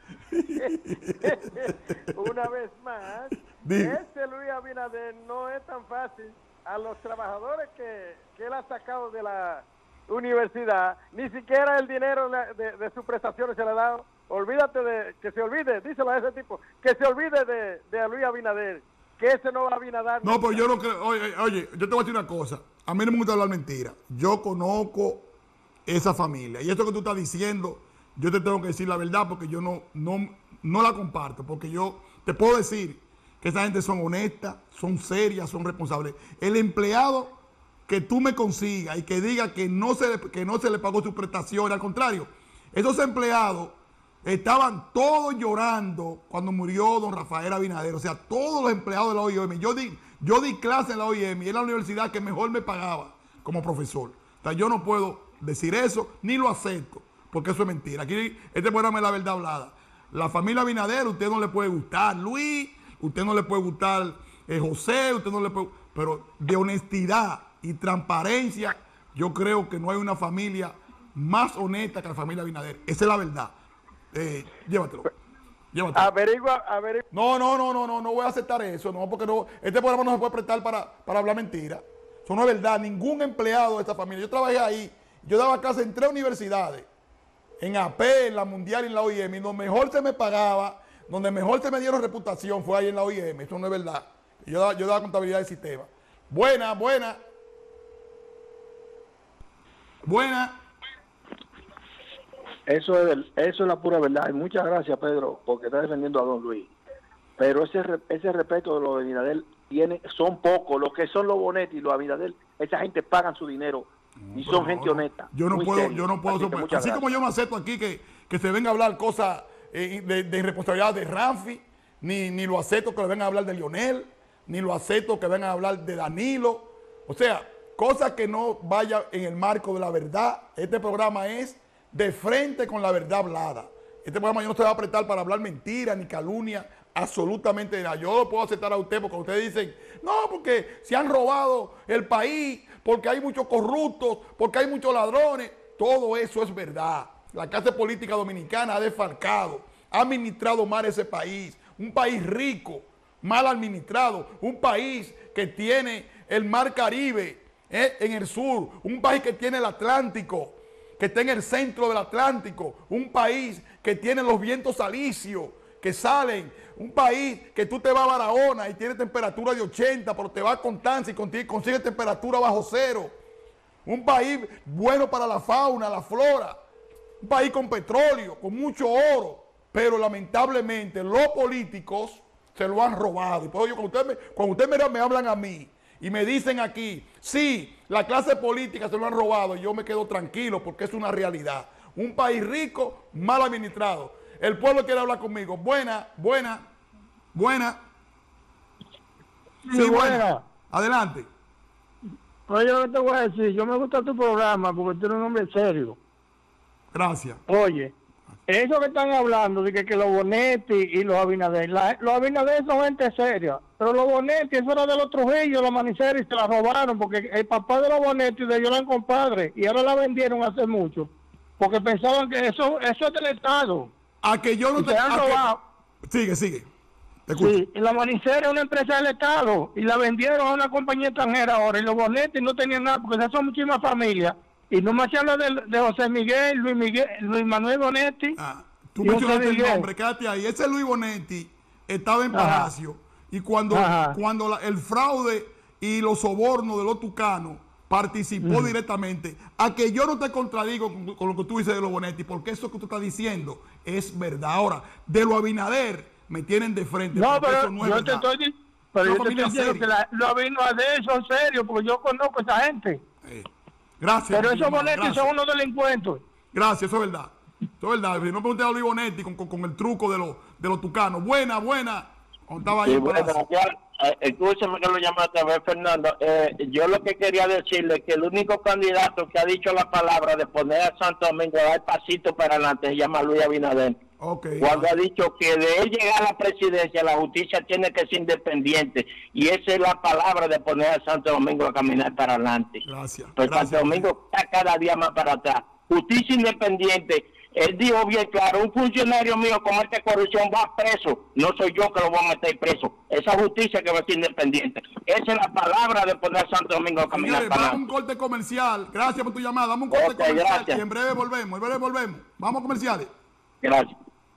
Una vez más,
Dime.
este Luis Abinader no es tan fácil. A los trabajadores que, que él ha sacado de la universidad, ni siquiera el dinero de, de- de sus prestaciones se le ha dado. olvídate de, que se olvide, díselo a ese tipo, que se olvide de, de Luis Abinader, que ese no va a Abinader.
No, pues yo no creo, oye, oye, yo te voy a decir una cosa, a mí no me gusta hablar mentira, yo conozco esa familia, y esto que tú estás diciendo, yo te tengo que decir la verdad, porque yo no, no, no la comparto, porque yo te puedo decir que esa gente son honestas, son serias, son responsables. El empleado que tú me consigas y que diga que no se le, que no se le pagó su prestación, al contrario, esos empleados estaban todos llorando cuando murió don Rafael Abinader, o sea, todos los empleados de la O I M. Yo di, yo di clase en la O I M y es la universidad que mejor me pagaba como profesor. O sea, yo no puedo decir eso, ni lo acepto, porque eso es mentira. Aquí, este programa es la verdad hablada. La familia Abinader, usted no le puede gustar Luis, usted no le puede gustar eh, José, usted no le puede... Pero de honestidad y transparencia, yo creo que no hay una familia más honesta que la familia Abinader. Esa es la verdad. Eh, llévatelo. llévatelo.
Averigua, averigua.
No, no, no, no, no, no voy a aceptar eso, no, porque no, este programa no se puede prestar para, para hablar mentira. Eso no es verdad. Ningún empleado de esta familia. Yo trabajé ahí, yo daba clases en tres universidades, en A P, en la Mundial y en la O I M, y donde mejor se me pagaba, donde mejor se me dieron reputación fue ahí en la O I M. Eso no es verdad. Yo daba, yo daba contabilidad de sistema. Buena, buena. Buena.
Eso es, el- eso es la pura verdad. Y muchas gracias, Pedro, porque está defendiendo a don Luis. Pero ese re- ese respeto de los de Abinader tiene, son pocos. Los que son los Bonetti y los Abinader, esa gente pagan su dinero y son
Pero
gente
no,
honesta.
Yo no
muy
puedo,
serio.
yo no puedo
Así que
soportar.
muchas
Así como
gracias.
yo no acepto aquí que, que se venga a hablar cosas eh, de, de irresponsabilidad de Ramfi, ni, ni lo acepto que le vengan a hablar de Lionel, ni lo acepto que vengan a hablar de Danilo. O sea, cosas que no vayan en el marco de la verdad. Este programa es de frente con la verdad hablada. Este programa yo no se va a prestar para hablar mentira ni calumnia, absolutamente nada. Yo lo puedo aceptar a usted porque ustedes dicen, no, porque se han robado el país, porque hay muchos corruptos, porque hay muchos ladrones. Todo eso es verdad. La clase política dominicana ha desfalcado, ha administrado mal ese país. Un país rico, mal administrado. Un país que tiene el mar Caribe eh, en el sur. Un país que tiene el Atlántico, que está en el centro del Atlántico. Un país que tiene los vientos alisios que salen. Un país que tú te vas a Barahona y tiene temperatura de ochenta, pero te vas a Constanza y consigue, consigue temperatura bajo cero. Un país bueno para la fauna, la flora. Un país con petróleo, con mucho oro. Pero lamentablemente los políticos se lo han robado. Y por ello, cuando ustedes me, cuando ustedes me, me hablan a mí y me dicen aquí, sí, la clase política se lo han robado, yo me quedo tranquilo porque es una realidad. Un país rico, mal administrado. El pueblo quiere hablar conmigo. Buena, buena, buena.
Sí, buena.
Adelante.
Oye, yo te voy a decir, yo me gusta tu programa porque tú eres un hombre serio.
Gracias.
Oye, eso que están hablando de que, que los Bonetti y los Abinader, la- los Abinader son gente seria, pero los Bonetti, eso era de los Trujillo, los Maniceros, y se la robaron porque el papá de los Bonetti de ellos eran compadres y ahora la vendieron hace mucho porque pensaban que eso, eso es del Estado.
A que yo no
Y
te...
se han
a que-
robado.
Sigue, sigue. Te escucho.
Sí, y la Manicera es una empresa del Estado y la vendieron a una compañía extranjera ahora y los Bonetti no tenían nada porque esas son muchísimas familias y no me habla de, de José Miguel, Luis Miguel, Luis Manuel Bonetti.
Tú
y José
mencionaste el
Miguel.
nombre, quédate ahí. Ese Luis Bonetti estaba en
Ajá.
Palacio y cuando,
Ajá.
cuando la- el fraude y los sobornos de los tucanos participó
Ujú.
directamente. A que yo no te contradigo con, con lo que tú dices de los Bonetti, porque eso que tú estás diciendo es verdad. Ahora, de lo Abinader me tienen de frente.
No,
porque
pero
eso no es
yo te
verdad.
estoy di- pero
Una
yo te
familia
estoy diciendo
seria.
que la- los Abinader son serios porque yo conozco a esa gente.
Gracias.
Pero
por tu
esos
llamada,
Bonetti
gracias.
son unos delincuentes.
Gracias, eso es verdad. Eso es verdad. Si no pregunté a Luis Bonetti con, con- con el truco de los, de los tucanos. Buena, buena. Cuando estaba ahí
Sí,
en
bueno,
Palacio.
ya, eh, escúcheme que lo llamaste a ver, Fernando. Eh, yo lo que quería decirle es que el único candidato que ha dicho la palabra de poner a Santo Domingo a dar pasito para adelante se llama Luis Abinader.
Okay.
Cuando ha dicho que de él llegar a la presidencia, la justicia tiene que ser independiente. Y esa es la palabra de poner a Santo Domingo a caminar para adelante.
Gracias.
Pues
Gracias.
Santo Domingo está cada día más para atrás. Justicia independiente. Él dijo bien claro, un funcionario mío comete corrupción va preso. No soy yo que lo voy a meter preso. Esa justicia que va a ser independiente. Esa es la palabra de poner a Santo Domingo a caminar
Señores,
para
vamos a un
adelante.
corte comercial. Gracias por tu llamada. Vamos a un corte
Ok,
comercial
gracias.
y en breve volvemos. En breve volvemos. Vamos a comerciales.
Gracias.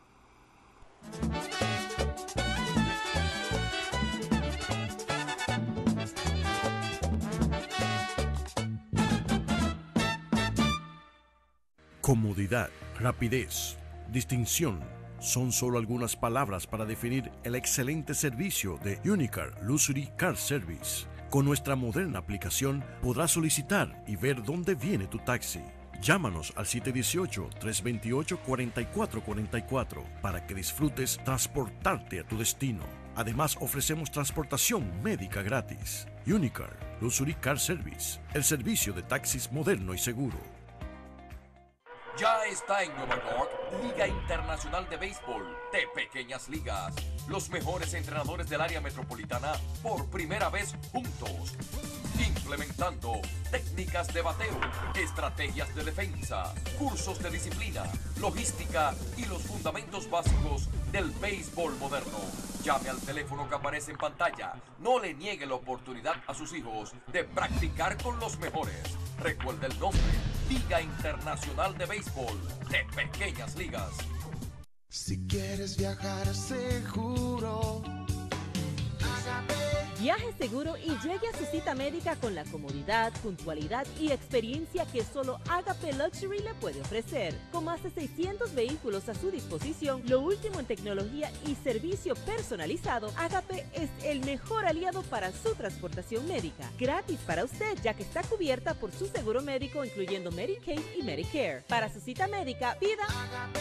Comodidad, rapidez, distinción son solo algunas palabras para definir el excelente servicio de Unicar Luxury Car Service. Con nuestra moderna aplicación podrás solicitar y ver dónde viene tu taxi. Llámanos al siete uno ocho, tres dos ocho, cuatro cuatro cuatro cuatro para que disfrutes transportarte a tu destino. Además, ofrecemos transportación médica gratis. Unicar Luxury Car Service, el servicio de taxis moderno y seguro.
Ya está en Nueva York, Liga Internacional de Béisbol de Pequeñas Ligas. Los mejores entrenadores del área metropolitana por primera vez juntos. Implementando técnicas de bateo, estrategias de defensa, cursos de disciplina, logística y los fundamentos básicos del béisbol moderno. Llame al teléfono que aparece en pantalla. No le niegue la oportunidad a sus hijos de practicar con los mejores. Recuerde el nombre, Liga Internacional de Béisbol de Pequeñas Ligas.
Si quieres viajar seguro,
Viaje seguro y llegue a su cita médica con la comodidad, puntualidad y experiencia que solo Agape Luxury le puede ofrecer. Con más de seiscientos vehículos a su disposición, lo último en tecnología y servicio personalizado, Agape es el mejor aliado para su transportación médica. Gratis para usted, ya que está cubierta por su seguro médico, incluyendo Medicaid y Medicare. Para su cita médica, pida Agape.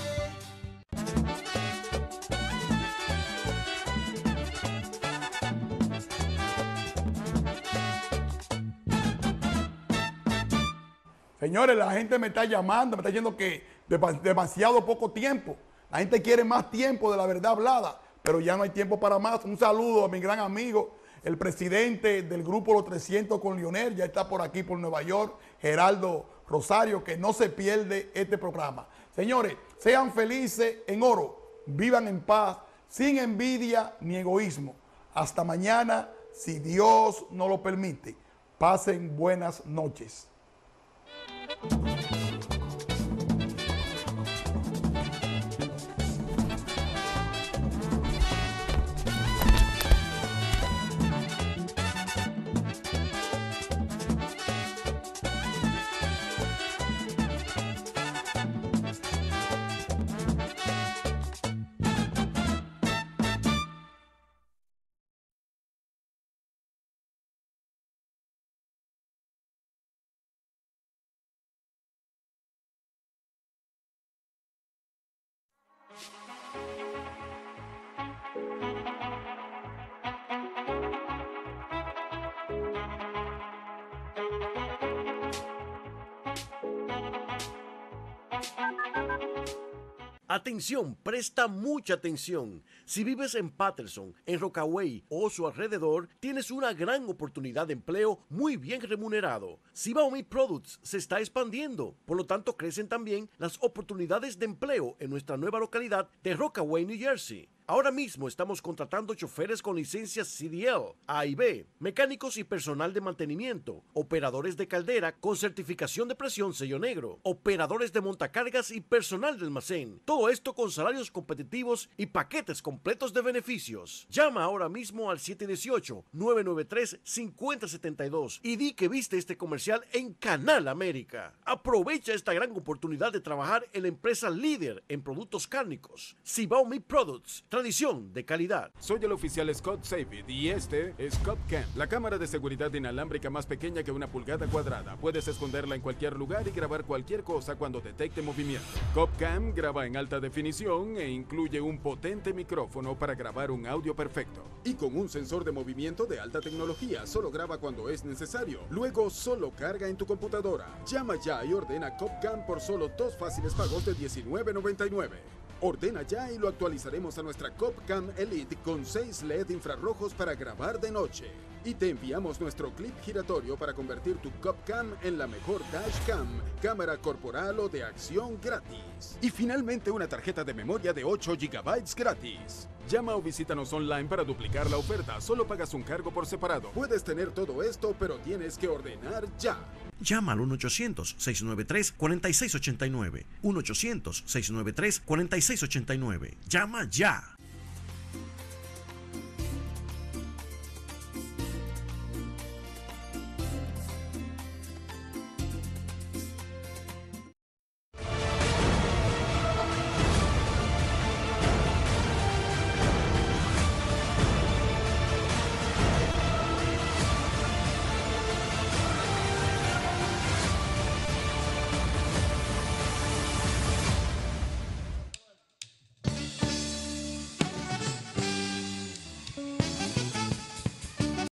Señores, la gente me está llamando, me está diciendo que de- demasiado poco tiempo. La gente quiere más tiempo de la verdad hablada, pero ya no hay tiempo para más. Un saludo a mi gran amigo, el presidente del grupo Los trescientos con Lionel, ya está por aquí, por Nueva York, Geraldo Rosario, que no se pierde este programa. Señores, sean felices en oro, vivan en paz, sin envidia ni egoísmo. Hasta mañana, si Dios nos lo permite. Pasen buenas noches.
Atención, presta mucha atención. Si vives en Patterson, en Rockaway o su alrededor, tienes una gran oportunidad de empleo muy bien remunerado. Cibao Meat Products se está expandiendo, por lo tanto crecen también las oportunidades de empleo en nuestra nueva localidad de Rockaway, New Jersey. Ahora mismo estamos contratando choferes con licencias C D L, A y B, mecánicos y personal de mantenimiento, operadores de caldera con certificación de presión sello negro, operadores de montacargas y personal de almacén. Todo esto con salarios competitivos y paquetes completos de beneficios. Llama ahora mismo al siete uno ocho, nueve nueve tres, cinco cero siete dos y di que viste este comercial en Canal América. Aprovecha esta gran oportunidad de trabajar en la empresa líder en productos cárnicos, Cibao Meat Products. Tradición de calidad.
Soy el oficial Scott Savid y este es CopCam, la cámara de seguridad inalámbrica más pequeña que una pulgada cuadrada. Puedes esconderla en cualquier lugar y grabar cualquier cosa cuando detecte movimiento. CopCam graba en alta definición e incluye un potente micrófono para grabar un audio perfecto. Y con un sensor de movimiento de alta tecnología, solo graba cuando es necesario. Luego solo carga en tu computadora. Llama ya y ordena CopCam por solo dos fáciles pagos de diecinueve noventa y nueve. Ordena ya y lo actualizaremos a nuestra CopCam Elite con seis L E D infrarrojos para grabar de noche. Y te enviamos nuestro clip giratorio para convertir tu CopCam en la mejor dashcam, cámara corporal o de acción gratis. Y finalmente una tarjeta de memoria de ocho gigabytes gratis. Llama o visítanos online para duplicar la oferta. Solo pagas un cargo por separado. Puedes tener todo esto, pero tienes que ordenar ya.
Llama al uno ochocientos, seis nueve tres, cuatro seis ocho nueve. uno ochocientos, seis nueve tres, cuatro seis ocho nueve. Llama ya.